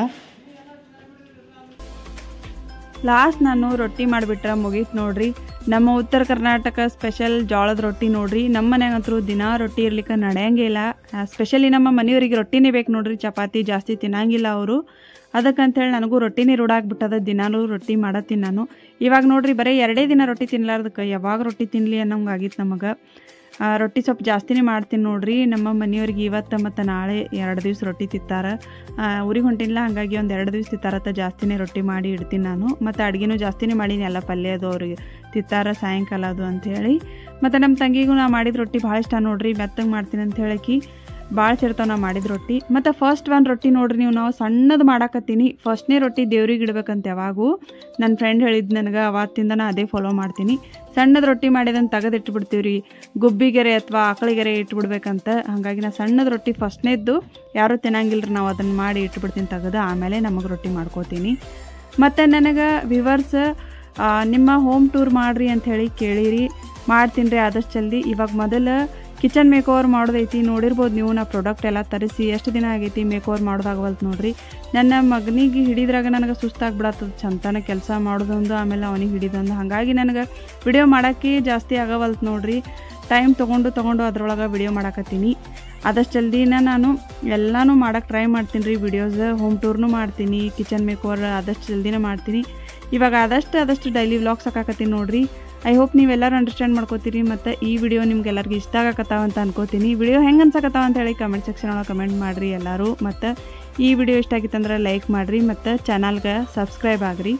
ಲಾಸ್ಟ್ ನಾನು ರೊಟ್ಟಿ ಮಾಡಿಬಿಟ್ರೆ ಮುಗೀತು ನೋಡ್ರಿ. ನಮ್ಮ ಉತ್ತರ ಕರ್ನಾಟಕ ಸ್ಪೆಷಲ್ ಜೋಳದ ರೊಟ್ಟಿ ನೋಡ್ರಿ. ನಮ್ಮ ಮನ್ಯಾಗಂತೂ ದಿನ ರೊಟ್ಟಿ ಇರ್ಲಿಕ್ಕೆ ನಡೆಯಂಗಿಲ್ಲ. ಸ್ಪೆಷಲಿ ನಮ್ಮ ಮನೆಯವರಿಗೆ ರೊಟ್ಟಿನೇ ಬೇಕು ನೋಡ್ರಿ, ಚಪಾತಿ ಜಾಸ್ತಿ ತಿನ್ನಂಗಿಲ್ಲ ಅವರು. ಅದಕ್ಕಂತೇಳಿ ನನಗೂ ರೊಟ್ಟಿನೇ ರೂಢಾಗ್ಬಿಟ್ಟದ, ದಿನಾಲೂ ರೊಟ್ಟಿ ಮಾಡತ್ತೀನಿ ನಾನು. ಇವಾಗ ನೋಡ್ರಿ ಬರೀ ಎರಡೇ ದಿನ ರೊಟ್ಟಿ ತಿನ್ಲಾರ್ದಕ್ಕೆ ಯಾವಾಗ ರೊಟ್ಟಿ ತಿನ್ನಲಿ ಅನ್ನೋಂಗೆ ಆಗಿತ್ತು ನಮಗೆ. ರೊಟ್ಟಿ ಸ್ವಲ್ಪ ಜಾಸ್ತಿನೇ ಮಾಡ್ತೀನಿ ನೋಡ್ರಿ. ನಮ್ಮ ಮನೆಯವ್ರಿಗೆ ಇವತ್ತು ಮತ್ತು ನಾಳೆ ಎರಡು ದಿವ್ಸ ರೊಟ್ಟಿ ತಿಂತಾರೆ. ಊರಿಗೆ ಹೊಂಟಿಲ್ಲ, ಹಾಗಾಗಿ ಒಂದು ಎರಡು ದಿವ್ಸ ತಿಂತಾರತ್ತ ಜಾಸ್ತಿನೇ ರೊಟ್ಟಿ ಮಾಡಿ ಇಡ್ತೀನಿ ನಾನು. ಮತ್ತು ಅಡುಗೆನೂ ಜಾಸ್ತಿನೇ ಮಾಡೀನಿ, ಎಲ್ಲ ಪಲ್ಯ ಅದು ಅವ್ರಿಗೆ ತಿಂತಾರೆ ಸಾಯಂಕಾಲ ಅದು ಅಂಥೇಳಿ. ಮತ್ತು ನಮ್ಮ ತಂಗಿಗೂ ನಾ ಮಾಡಿದ ರೊಟ್ಟಿ ಭಾಳ ಇಷ್ಟ ನೋಡ್ರಿ, ಮೆತ್ತಗೆ ಮಾಡ್ತೀನಿ ಅಂತ ಹೇಳಕ್ಕೆ ಭಾಳ ಸೇರ್ತಾವೆ ನಾ ಮಾಡಿದ ರೊಟ್ಟಿ. ಮತ್ತು ಫಸ್ಟ್ ಒಂದು ರೊಟ್ಟಿ ನೋಡ್ರಿ ನೀವು, ನಾವು ಸಣ್ಣದು ಮಾಡಾಕತ್ತೀನಿ. ಫಸ್ಟ್ನೇ ರೊಟ್ಟಿ ದೇವ್ರಿಗೆ ಇಡ್ಬೇಕಂತ ಯಾವಾಗೂ ನನ್ನ ಫ್ರೆಂಡ್ ಹೇಳಿದ್ದು ನನಗೆ, ಅವತ್ತಿಂದ ನಾ ಅದೇ ಫಾಲೋ ಮಾಡ್ತೀನಿ. ಸಣ್ಣದು ರೊಟ್ಟಿ ಮಾಡಿದಂತ ತೆಗೆದು ಇಟ್ಬಿಡ್ತೀವಿ ರೀ, ಗುಬ್ಬಿಗೆರೆ ಅಥವಾ ಆಕಳಿಗೆರೆ ಇಟ್ಬಿಡ್ಬೇಕಂತ. ಹಾಗಾಗಿ ನಾ ಸಣ್ಣದು ರೊಟ್ಟಿ ಫಸ್ಟ್ನೇದ್ದು ಯಾರೂ ತಿನ್ನಂಗಿಲ್ಲ ರೀ, ನಾವು ಅದನ್ನು ಮಾಡಿ ಇಟ್ಬಿಡ್ತೀನಿ ತೆಗೆದು, ಆಮೇಲೆ ನಮಗೆ ರೊಟ್ಟಿ ಮಾಡ್ಕೋತೀನಿ. ಮತ್ತು ನನಗೆ ವಿವರ್ಸ್ ನಿಮ್ಮ ಹೋಮ್ ಟೂರ್ ಮಾಡಿರಿ ಅಂಥೇಳಿ ಕೇಳಿರಿ, ಮಾಡ್ತೀನಿ ರೀ ಆದಷ್ಟು ಜಲ್ದಿ. ಇವಾಗ ಮೊದಲು ಕಿಚನ್ ಮೇಕ್ ಓವರ್ ಮಾಡೋದೈತಿ, ನೋಡಿರ್ಬೋದು ನೀವು. ನಾ ಪ್ರಾಡಕ್ಟ್ ಎಲ್ಲ ತರಿಸಿ ಎಷ್ಟು ದಿನ ಆಗೈತಿ ಮೇಕ್ ಓವರ್ ಮಾಡೋದಾಗವಲ್ತು ನೋಡ್ರಿ. ನನ್ನ ಮಗನಿಗೆ ಹಿಡಿದ್ರಾಗ ನನಗೆ ಸುಸ್ತಾಗ್ಬಿಡತ್ತದ, ಚಂತನ ಕೆಲಸ ಮಾಡೋದೊಂದು ಆಮೇಲೆ ಅವನಿಗೆ ಹಿಡಿದೊಂದು. ಹಾಗಾಗಿ ನನಗೆ ವಿಡಿಯೋ ಮಾಡೋಕ್ಕೆ ಜಾಸ್ತಿ ಆಗವಲ್ತು ನೋಡ್ರಿ. ಟೈಮ್ ತೊಗೊಂಡು ತೊಗೊಂಡು ಅದ್ರೊಳಗೆ ವಿಡಿಯೋ ಮಾಡಾಕತ್ತೀನಿ. ಆದಷ್ಟು ಜಲ್ದಿನ ನಾನು ಎಲ್ಲನೂ ಮಾಡೋಕ್ಕೆ ಟ್ರೈ ಮಾಡ್ತೀನಿ ರೀ. ವಿಡಿಯೋಸ್ ಹೋಮ್ ಟೂರ್ನೂ ಮಾಡ್ತೀನಿ, ಕಿಚನ್ ಮೇಕ್ ಓವರ್ ಆದಷ್ಟು ಜಲ್ದಿನೇ ಮಾಡ್ತೀನಿ. ಇವಾಗ ಆದಷ್ಟು ಆದಷ್ಟು ಡೈಲಿ ವ್ಲಾಗ್ಸ್ ಹಾಕಾಕತ್ತೀನಿ ನೋಡ್ರಿ. ಐ ಹೋಪ್ ನೀವೆಲ್ಲರೂ ಅಂಡರ್ಸ್ಟ್ಯಾಂಡ್ ಮಾಡ್ಕೋತೀರಿ. ಮತ್ತು ಈ ವಿಡಿಯೋ ನಿಮ್ಗೆಲ್ಲರಿಗೂ ಇಷ್ಟ ಆಗಕತ್ತಾವ ಅಂತ ಅನ್ಕೋತೀನಿ. ವಿಡಿಯೋ ಹೆಂಗೆ ಅನ್ಸಕತ್ತಾವ ಅಂತ ಹೇಳಿ ಕಮೆಂಟ್ ಸೆಕ್ಷನ್ ಒಳಗೆ ಕಮೆಂಟ್ ಮಾಡಿರಿ ಎಲ್ಲರೂ. ಮತ್ತು ಈ ವಿಡಿಯೋ ಇಷ್ಟ ಆಗಿತ್ತಂದ್ರೆ ಲೈಕ್ ಮಾಡಿರಿ ಮತ್ತು ಚಾನಲ್ಗೆ ಸಬ್ಸ್ಕ್ರೈಬ್ ಆಗಿರಿ.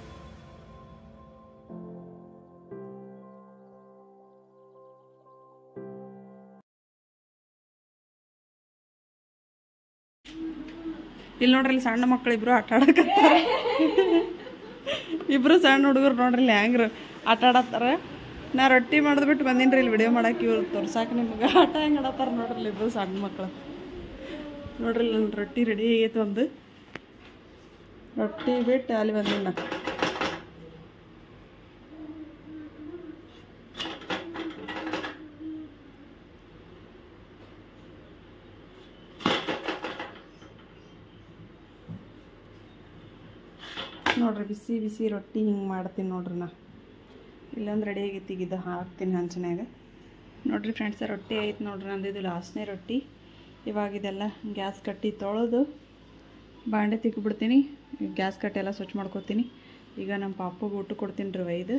ಇಲ್ಲಿ ನೋಡ್ರಿ, ಇಲ್ಲಿ ಸಣ್ಣ ಮಕ್ಕಳು ಇಬ್ರು ಆಟ ಆಡಕತ್ತಾರ. ಇಬ್ರು ಸಣ್ಣ ಹುಡುಗರು ನೋಡ್ರಿ ಇಲ್ಲಿ ಹೆಂಗ್ರು ಆಟ ಆಡತ್ತಾರ. ನಾ ರೊಟ್ಟಿ ಮಾಡೋದು ಬಿಟ್ಟು ಬಂದೀನಿ ರೀ ಇಲ್ಲಿ ವಿಡಿಯೋ ಮಾಡಕ್ಕೆ, ಇವ್ರು ತೋರ್ಸಾಕೆ ನಿಮ್ಗೆ ಆಟ ಹೆಂಗೆ ಆಡತ್ತಾರ ನೋಡ್ರಿ ಇಬ್ರು ಸಣ್ಣ ಮಕ್ಕಳು. ನೋಡ್ರಿ ನನ್ನ ರೊಟ್ಟಿ ರೆಡಿ ಆಗೈತೆ, ಒಂದು ರೊಟ್ಟಿ ಬಿಟ್ಟು ಅಲ್ಲಿ ಬಂದೀನಿ ನಾ. ನೋಡ್ರಿ ಬಿಸಿ ಬಿಸಿ ರೊಟ್ಟಿ ಹಿಂಗೆ ಮಾಡ್ತೀನಿ ನೋಡ್ರಿ ನಾ. ಇಲ್ಲೊಂದು ರೆಡಿ ಆಗೈತಿ, ಈಗ ಇದು ಹಾಕ್ತೀನಿ ಹಂಚಿನಾಗ. ನೋಡ್ರಿ ಫ್ರೆಂಡ್ಸ, ರೊಟ್ಟಿ ಐತೆ ನೋಡ್ರಿ ನಂದು, ಇದು ಲಾಸ್ಟ್ನೇ ರೊಟ್ಟಿ. ಇವಾಗ ಇದೆಲ್ಲ ಗ್ಯಾಸ್ ಕಟ್ಟಿ ತೊಳೆದು ಬಾಂಡೆ ತಿಕ್ಕಿಬಿಡ್ತೀನಿ. ಗ್ಯಾಸ್ ಕಟ್ಟಿ ಎಲ್ಲ ಸ್ವಚ್ಛ ಮಾಡ್ಕೊತೀನಿ. ಈಗ ನಮ್ಮ ಪಾಪಗೆ ಊಟ ಕೊಡ್ತೀನಿ ರೀ ಒಯ್ದು.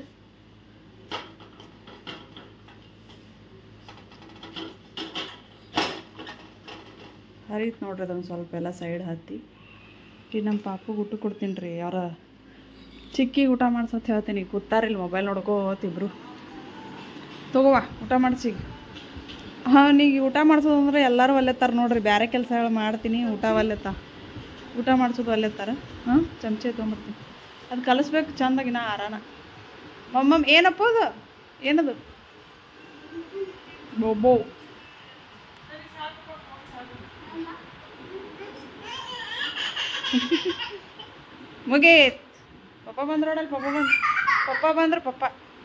ಹರಿತು ನೋಡ್ರಿ ಅದೊಂದು ಸ್ವಲ್ಪ ಎಲ್ಲ ಸೈಡ್ ಹತ್ತಿ. ಈಗ ನಮ್ಮ ಪಾಪಗೆ ಊಟ ಕೊಡ್ತೀನಿ ರೀ. ಯಾರ ಚಿಕ್ಕಿಗೆ ಊಟ ಮಾಡ್ಸೋದು ಹೇಳ್ತೀನಿ. ಕೂತಾರಿಲ್ಲ ಮೊಬೈಲ್ ನೋಡ್ಕೋತಿಬ್ರು. ತಗೋವಾ ಊಟ ಮಾಡಿಸಿ. ಹಾಂ, ನೀಗ ಊಟ ಮಾಡಿಸೋದು ಅಂದ್ರೆ ಎಲ್ಲರೂ ಒಲ್ಲೆತ್ತಾರ ನೋಡ್ರಿ. ಬೇರೆ ಕೆಲಸಗಳು ಮಾಡ್ತೀನಿ, ಊಟ ಒಲ್ಲೆತ್ತ ಊಟ ಮಾಡಿಸೋದು ಒಲ್ಲೆತ್ತಾರ. ಹಾಂ, ಚಮಚೆ ತೊಗೊಂಬರ್ತೀನಿ. ಅದು ಕಲಿಸ್ಬೇಕು ಚಂದಾಗಿ ನಾ ಆರಾನ. ಮಮ್ಮಮ್ಮ ಏನಪ್ಪ ಅದು, ಏನದು ಬೋಬೋ? ಮುಗೀತ್. ಪಪ್ಪ ಬಂದ್ರೆ ನೋಡಲ್ಲ, ಪಪ್ಪ ಬಂದು ಪಪ್ಪ ಬಂದ್ರೆ ಪಪ್ಪ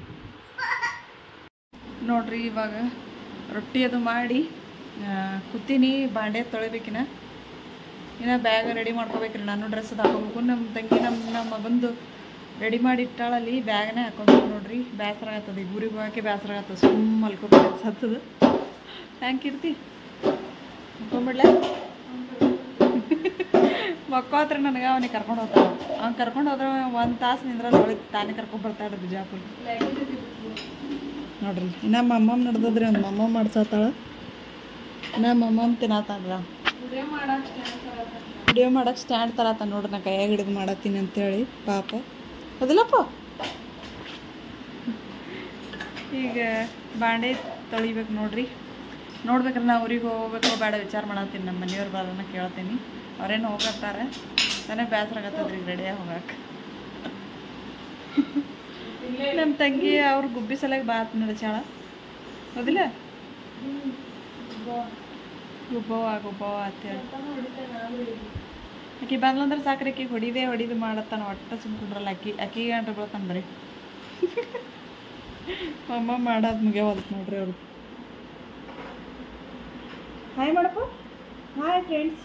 ನೋಡ್ರಿ. ಇವಾಗ ರೊಟ್ಟಿ ಅದು ಮಾಡಿ ಕೂತೀನಿ, ಬಾಂಡೆ ತೊಳಿಬೇಕಿನ. ಇನ್ನು ಬ್ಯಾಗ್ ರೆಡಿ ಮಾಡ್ಕೋಬೇಕ್ರಿ. ನಾನು ಡ್ರೆಸ್ ಅದು ಹಾಕೋಬೇಕು. ನಮ್ಮ ತಂಗಿ ನಮ್ಮ ನಮ್ಮ ಮಗಂದು ರೆಡಿ ಮಾಡಿ ಇಟ್ಟಾಳಲ್ಲಿ, ಬ್ಯಾಗನೇ ಹಾಕೋಬೇಕು ನೋಡ್ರಿ. ಬೇಸರ ಆಗತ್ತದ, ಈಗ ಊರಿಗೆ ಹೋಗೋಕೆ ಬೇಸರ ಆಗತ್ತದ. ಸುಮ್ಮ ಮಲ್ಕೋಬೇಕು ಅನ್ಸತ್ತದ. ಹ್ಯಾಂಗೆ ಇರ್ತಿ ಮಕ್ಕೊಂಬಿಡ್ಲೆ? ಮಕ್ಕೋತ್ರ ನನಗೆ ಅವನಿಗೆ ಕರ್ಕೊಂಡು ಹೋಗ್ತಾವ. ಅವ್ನು ಕರ್ಕೊಂಡು ಹೋದ್ರೆ ಒಂದು ತಾಸು ನಿಂದ್ರಲ್ಲಿ ಒಳಗೆ ತಾನೇ ಕರ್ಕೊಂಡು ಬರ್ತಾಳ್ರಿ ಬಿಜಾಪುರ. ನೋಡ್ರಿ ಇನ್ನ ಮಮ್ಮಮ್ಮ ನಡ್ದದ್ರಿ, ಒಂದು ಮಮ್ಮಮ್ಮ ಮಾಡ್ಸತ್ತಾಳ, ಇನ್ನ ಮಮ್ಮಮ್ಮ ತಿನ್ನತ್ತಾಳ. ವಿಡಿಯೋ ಮಾಡಕ್ಕೆ ಸ್ಟ್ಯಾಂಡ್ ತರತ್ತ ನೋಡ್ರಿ, ನಾ ಕೈಯಾಗ ಹಿಡಿದು ಮಾಡತ್ತೀನಿ ಅಂತೇಳಿ ಪಾಪ. ಅದಿಲ್ಲಪ್ಪ. ಈಗ ಬಾಂಡೆ ತೊಳಿಬೇಕು ನೋಡ್ರಿ. ನೋಡ್ಬೇಕ್ರಿ ನಾ ಊರಿಗೆ ಹೋಗ್ಬೇಕು ಬೇಡ ವಿಚಾರ ಮಾಡತ್ತೀನಿ. ನಮ್ಮ ಮನೆಯವ್ರ ಬರೋಣ ಕೇಳ್ತೀನಿ. ಅವ್ರೇನು ಹೋಗತ್ತಾರೆ, ತಾನೇ ಬೇಸರ ಆಗತ್ತದ್ರಿ ರೆಡಿಯಾಗಿ ಹೋಗಕ್ಕೆ. ನಮ್ಮ ತಂಗಿ ಅವ್ರ ಗುಬ್ಬಿ ಸಲಗ ಬಾತ್ ನಡಚಾಳ ಹೌದಿಲ್ಲ? ಗುಬ್ಬವ ಗುಬ್ಬವ ಅಂತೇಳಿ ಆಕಿ ಬಂದ್ಲಂದ್ರೆ ಸಾಕ್ರಿ. ಆಕಿ ಹೊಡಿದೇ ಹೊಡಿದು ಮಾಡತ್ತಾನ, ಒಟ್ಟು ಸುಮ್ಕೊಂಡ್ರಲ್ಲ. ಅಕ್ಕಿ ಅಕ್ಕಿಗೆ ಗಂಟೆ ಬೀಳ್ತಾನೆ ಬರೀ. ಅಮ್ಮ ಮಾಡೋದು ಮುಗಿಯವಲ್ತು ನೋಡ್ರಿ ಅವ್ರು. ಹಾಯ್ ಮಾಡಪ್ಪ. Hi friends.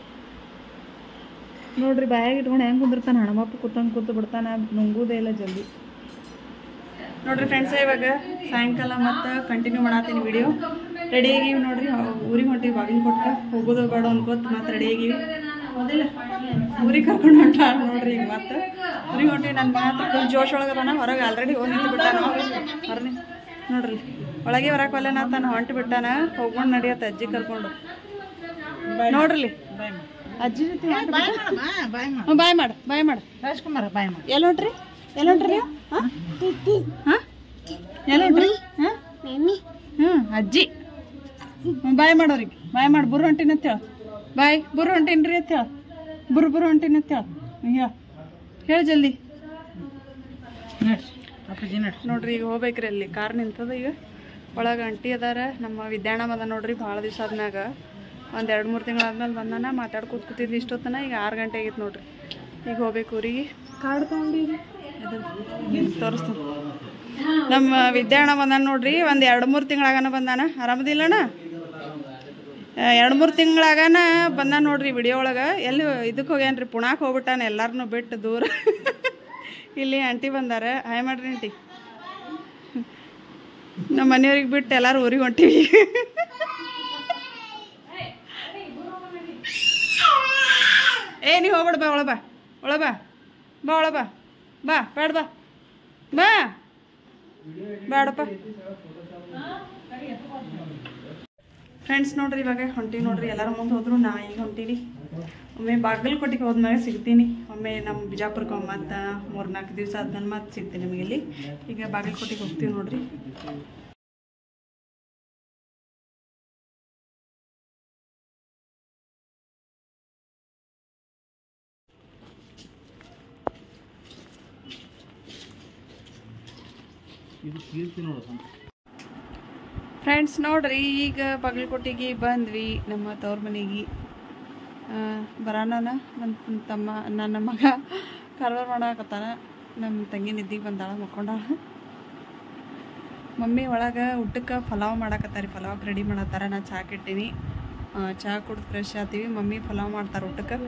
ನೋಡ್ರಿ ಬಾಯಾಗ ಇಟ್ಕೊಂಡು ಹೆಂಗೆ ಕುಂದಿರ್ತಾನೆ ಹಣಮಪ್ಪ ಕೂತಂಗೆ ಕೂತು ಬಿಡ್ತಾನೆ, ನುಂಗುವುದೇ ಇಲ್ಲ ಜಲ್ದಿ. ನೋಡ್ರಿ ಫ್ರೆಂಡ್ಸ್, ಇವಾಗ ಸಾಯಂಕಾಲ ಮತ್ತು ಕಂಟಿನ್ಯೂ ಮಾಡತ್ತೀನಿ ವಿಡಿಯೋ. ರೆಡಿ ಆಗಿವಿ ನೋಡ್ರಿ, ಊರಿಗೆ ಹೊಂಟಿವಿ ಬಾಗಿನ ಕೊಟ್ಟ ಹೋಗೋದು ಬೇಡ ಅನ್ಕೋತ ಮತ್ತೆ ರೆಡಿ ಆಗಿವಿ. ಹೌದಿಲ್ಲ, ಊರಿಗೆ ಕರ್ಕೊಂಡು ಹೊಂಟ ನೋಡ್ರಿ. ಈಗ ಮತ್ತೆ ಊರಿಗೆ ಹೊಂಟಿವಿ. ನನ್ನ ಮಾತ್ರ ಫುಲ್ ಜೋಶ್ ಒಳಗದಾನ. ಹೊರಗೆ ಆಲ್ರೆಡಿ ಹೋಗಿ ನಿಂತು ಬಿಟ್ಟಾನ ಹೊರನೆ. ನೋಡ್ರಿ ಒಳಗೆ ಹೊರಕ್ಕೆ ನಾ ತಾನು ಹೊಂಟು ಬಿಟ್ಟಾನ. ಹೋಗ್ಕೊಂಡು ನಡಿಯತ್ತ ಅಜ್ಜಿ ಕರ್ಕೊಂಡು. ನೋಡ್ರಿ ಅಜ್ಜಿ ಜೊತೆ ಬಾಯ್ ಮಾಡು, ಬಾಯ್ ಮಾಡು ರಾಜ್ಕುಮಾರ, ಬಾಯ್ ಮಾಡು. ಎಲ್ಲಿ ಹೊಂಟ್ರಿ ಎಲ್ಲಿ ಹೊಂಟ್ರಿ ನೀವು? ಹಾಂ ಹಾಂ ಎಲ್ಲಿ ಹೊಂಟ್ರಿ? ಹಾಂ ಹ್ಞೂ ಅಜ್ಜಿ ಬಾಯ್ ಮಾಡೋರಿಗೆ ಬಾಯ್ ಮಾಡಿ. ಬುರು ಹೊಂಟಿನ ಅಂತೇಳ ಬಾಯ್. ಬುರು ಹೊಂಟೀನ್ರಿ ಅಂತೇಳ. ಬುರು ಬುರು ಹೊಂಟೀನಿ ಅಂತೇಳ. ಹೇಳ ಹೇಳಿ ಜಲ್ದಿ. ನೋಡ್ರಿ ಈಗ ಹೋಗ್ಬೇಕ್ರಿ. ಅಲ್ಲಿ ಕಾರ್ ನಿಂತದ. ಈಗ ಒಳಗೆ ಅಂಟಿ ಅದಾರ. ನಮ್ಮ ವಿದ್ಯಾಣಮ್ ಅದ ನೋಡ್ರಿ. ಭಾಳ ದಿವಸ ಆದ್ಮ್ಯಾಗ ಒಂದು ಎರಡು ಮೂರು ತಿಂಗಳಾದ್ಮೇಲೆ ಬಂದಾನ. ಮಾತಾಡ್ಕೊತ ಕೂತಿದ್ವಿ ಇಷ್ಟೊತ್ತನ. ಈಗ ಆರು ಗಂಟೆ ಆಗಿತ್ತು ನೋಡ್ರಿ. ಈಗ ಹೋಗ್ಬೇಕು ಊರಿಗೆ. ಕಾರ್ಡ್ ತೊಗೊಂಡು ಅದು ತೋರಿಸ್ತಾನೆ. ನಮ್ಮ ವಿದ್ಯಾಣ ಬಂದಾನ ನೋಡ್ರಿ. ಒಂದು ಎರಡು ಮೂರು ತಿಂಗಳಾಗನ ಬಂದಾನ. ಆರಾಮದಿಲ್ಲಣ್ಣ? ಎರಡು ಮೂರು ತಿಂಗಳಾಗನ ಬಂದಾನ ನೋಡ್ರಿ. ವಿಡಿಯೋ ಒಳಗೆ ಎಲ್ಲಿ ಇದಕ್ಕೆ ಹೋಗ್ಯಾನ್ರಿ, ಪುಣಾಕ್ ಹೋಗ್ಬಿಟ್ಟಾನ ಎಲ್ಲರನ್ನೂ ಬಿಟ್ಟು ದೂರ. ಇಲ್ಲಿ ಆಂಟಿ ಬಂದಾರ. ಹಾಯ್ ಮಾಡ್ರಿ ಆಂಟಿ. ನಮ್ಮ ಮನೆಯವ್ರಿಗೆ ಬಿಟ್ಟು ಎಲ್ಲರೂ ಊರಿಗೆ ಹೊಂಟಿವಿ. ಏ ನೀವು ಹೋಗ್ಬೇಡ, ಬಾ ಒಳ ಬಾ, ಒಳ ಬಾ, ಬಾ ಒಳ ಬಾ, ಬಾ ಬೇಡ ಬಾ ಬಾ ಬೇಡಪ್ಪ. ಫ್ರೆಂಡ್ಸ್ ನೋಡ್ರಿ ಇವಾಗ ಹೊಂಟೀವಿ ನೋಡ್ರಿ. ಎಲ್ಲರ ಮುಂದೆ ಹೋದ್ರು ನಾ ಈಗ ಹೊಂಟೀನಿ. ಒಮ್ಮೆ ಬಾಗಲಕೋಟೆಗೆ ಹೋದ್ಮ್ಯಾಗ ಸಿಗ್ತೀನಿ. ಒಮ್ಮೆ ನಮ್ಮ ಬಿಜಾಪುರಕ್ಕೆ ಮತ್ತು ಮೂರು ನಾಲ್ಕು ದಿವಸ ಆದ್ಮೇಲೆ ಮತ್ತೆ ಸಿಗ್ತೀನಿ ನಿಮಗೆ ಇಲ್ಲಿ. ಈಗ ಬಾಗಲಕೋಟೆಗೆ ಹೋಗ್ತೀವಿ ನೋಡ್ರಿ. ಫ್ರೆಂಡ್ಸ್ ನೋಡ್ರಿ ಈಗ ಬಾಗಲಕೋಟೆಗೆ ಬಂದ್ವಿ. ನಮ್ಮ ತವ್ರ ಮನೆಗೆ ಬರೋಣ. ನನ್ನ ತಮ್ಮ ನನ್ನ ಮಗ ಕಾರ್ಬಾರ್ ಮಾಡಾಕತ್ತಾನ. ನಮ್ಮ ತಂಗಿ ನಿದ್ದಿಗೆ ಬಂದಾಳ, ಮಕ್ಕೊಂಡಾಳ. ಮಮ್ಮಿ ಒಳಗೆ ಊಟಕ್ಕೆ ಪಲಾವ್ ಮಾಡಾಕತ್ತಾರಿ. ಪಲಾವ್ ರೆಡಿ ಮಾಡತ್ತಾರ. ನಾ ಚಹಾ ಕೆಟ್ಟೀನಿ. ಚಹಾ ಕುಡ್ದು ಫ್ರೆಶ್ ಆಗ್ತೀವಿ. ಮಮ್ಮಿ ಪಲಾವ್ ಮಾಡ್ತಾರೆ ಊಟಕ್ಕೆ.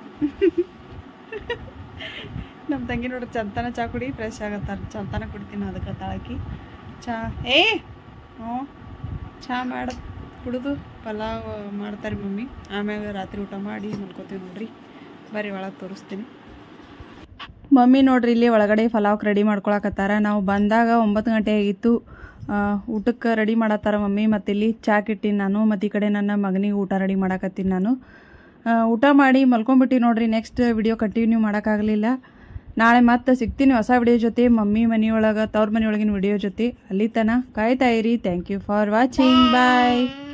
ನಮ್ಮ ತಂಗಿ ನೋಡ್ರಿ ಚಂತನ ಚಹಾ ಕುಡಿ ಫ್ರೆಶ್ ಆಗತ್ತಾರ. ಚಂತನ ಕುಡಿತೀನಿ ಅದಕ್ಕೆ ತಾಳಕಿ ಚಹಾ. ಏ ಹ್ಞೂ ಚಹಾ ಮಾಡಿ ಕುಡಿದು ಪಲಾವ್ ಮಾಡ್ತಾರೆ ಮಮ್ಮಿ. ಆಮ್ಯಾಗ ರಾತ್ರಿ ಊಟ ಮಾಡಿ ಮಲ್ಕೋತೀವಿ ನೋಡ್ರಿ. ಬರ್ರಿ ಒಳಗೆ ತೋರಿಸ್ತೀನಿ. ಮಮ್ಮಿ ನೋಡ್ರಿ ಇಲ್ಲಿ ಒಳಗಡೆ ಪಲಾವ್ಗೆ ರೆಡಿ ಮಾಡ್ಕೊಳಕತ್ತಾರ. ನಾವು ಬಂದಾಗ ಒಂಬತ್ತು ಗಂಟೆ ಆಗಿತ್ತು. ಊಟಕ್ಕೆ ರೆಡಿ ಮಾಡತ್ತಾರ ಮಮ್ಮಿ. ಮತ್ತು ಇಲ್ಲಿ ಚಹಾ ಕಿಟ್ಟಿನಿ ನಾನು. ಮತ್ತು ಈ ಕಡೆ ನನ್ನ ಮಗನಿಗೆ ಊಟ ರೆಡಿ ಮಾಡಾಕತ್ತೀನಿ ನಾನು. ಊಟ ಮಾಡಿ ಮಲ್ಕೊಂಡ್ಬಿಟ್ಟು ನೋಡ್ರಿ. ನೆಕ್ಸ್ಟ್ ವಿಡಿಯೋ ಕಂಟಿನ್ಯೂ ಮಾಡೋಕ್ಕಾಗಲಿಲ್ಲ. ನಾಳೆ ಮತ್ತೆ ಸಿಗ್ತೀನಿ ಹೊಸ ವಿಡಿಯೋ ಜೊತೆ, ಮಮ್ಮಿ ಮನೆಯೊಳಗೆ ತವ್ರ ಮನೆಯೊಳಗಿನ ವಿಡಿಯೋ ಜೊತೆ. ಅಲ್ಲಿ ತನಕ ಕಾಯ್ತಾ ಇರಿ. Thank you for watching. Bye.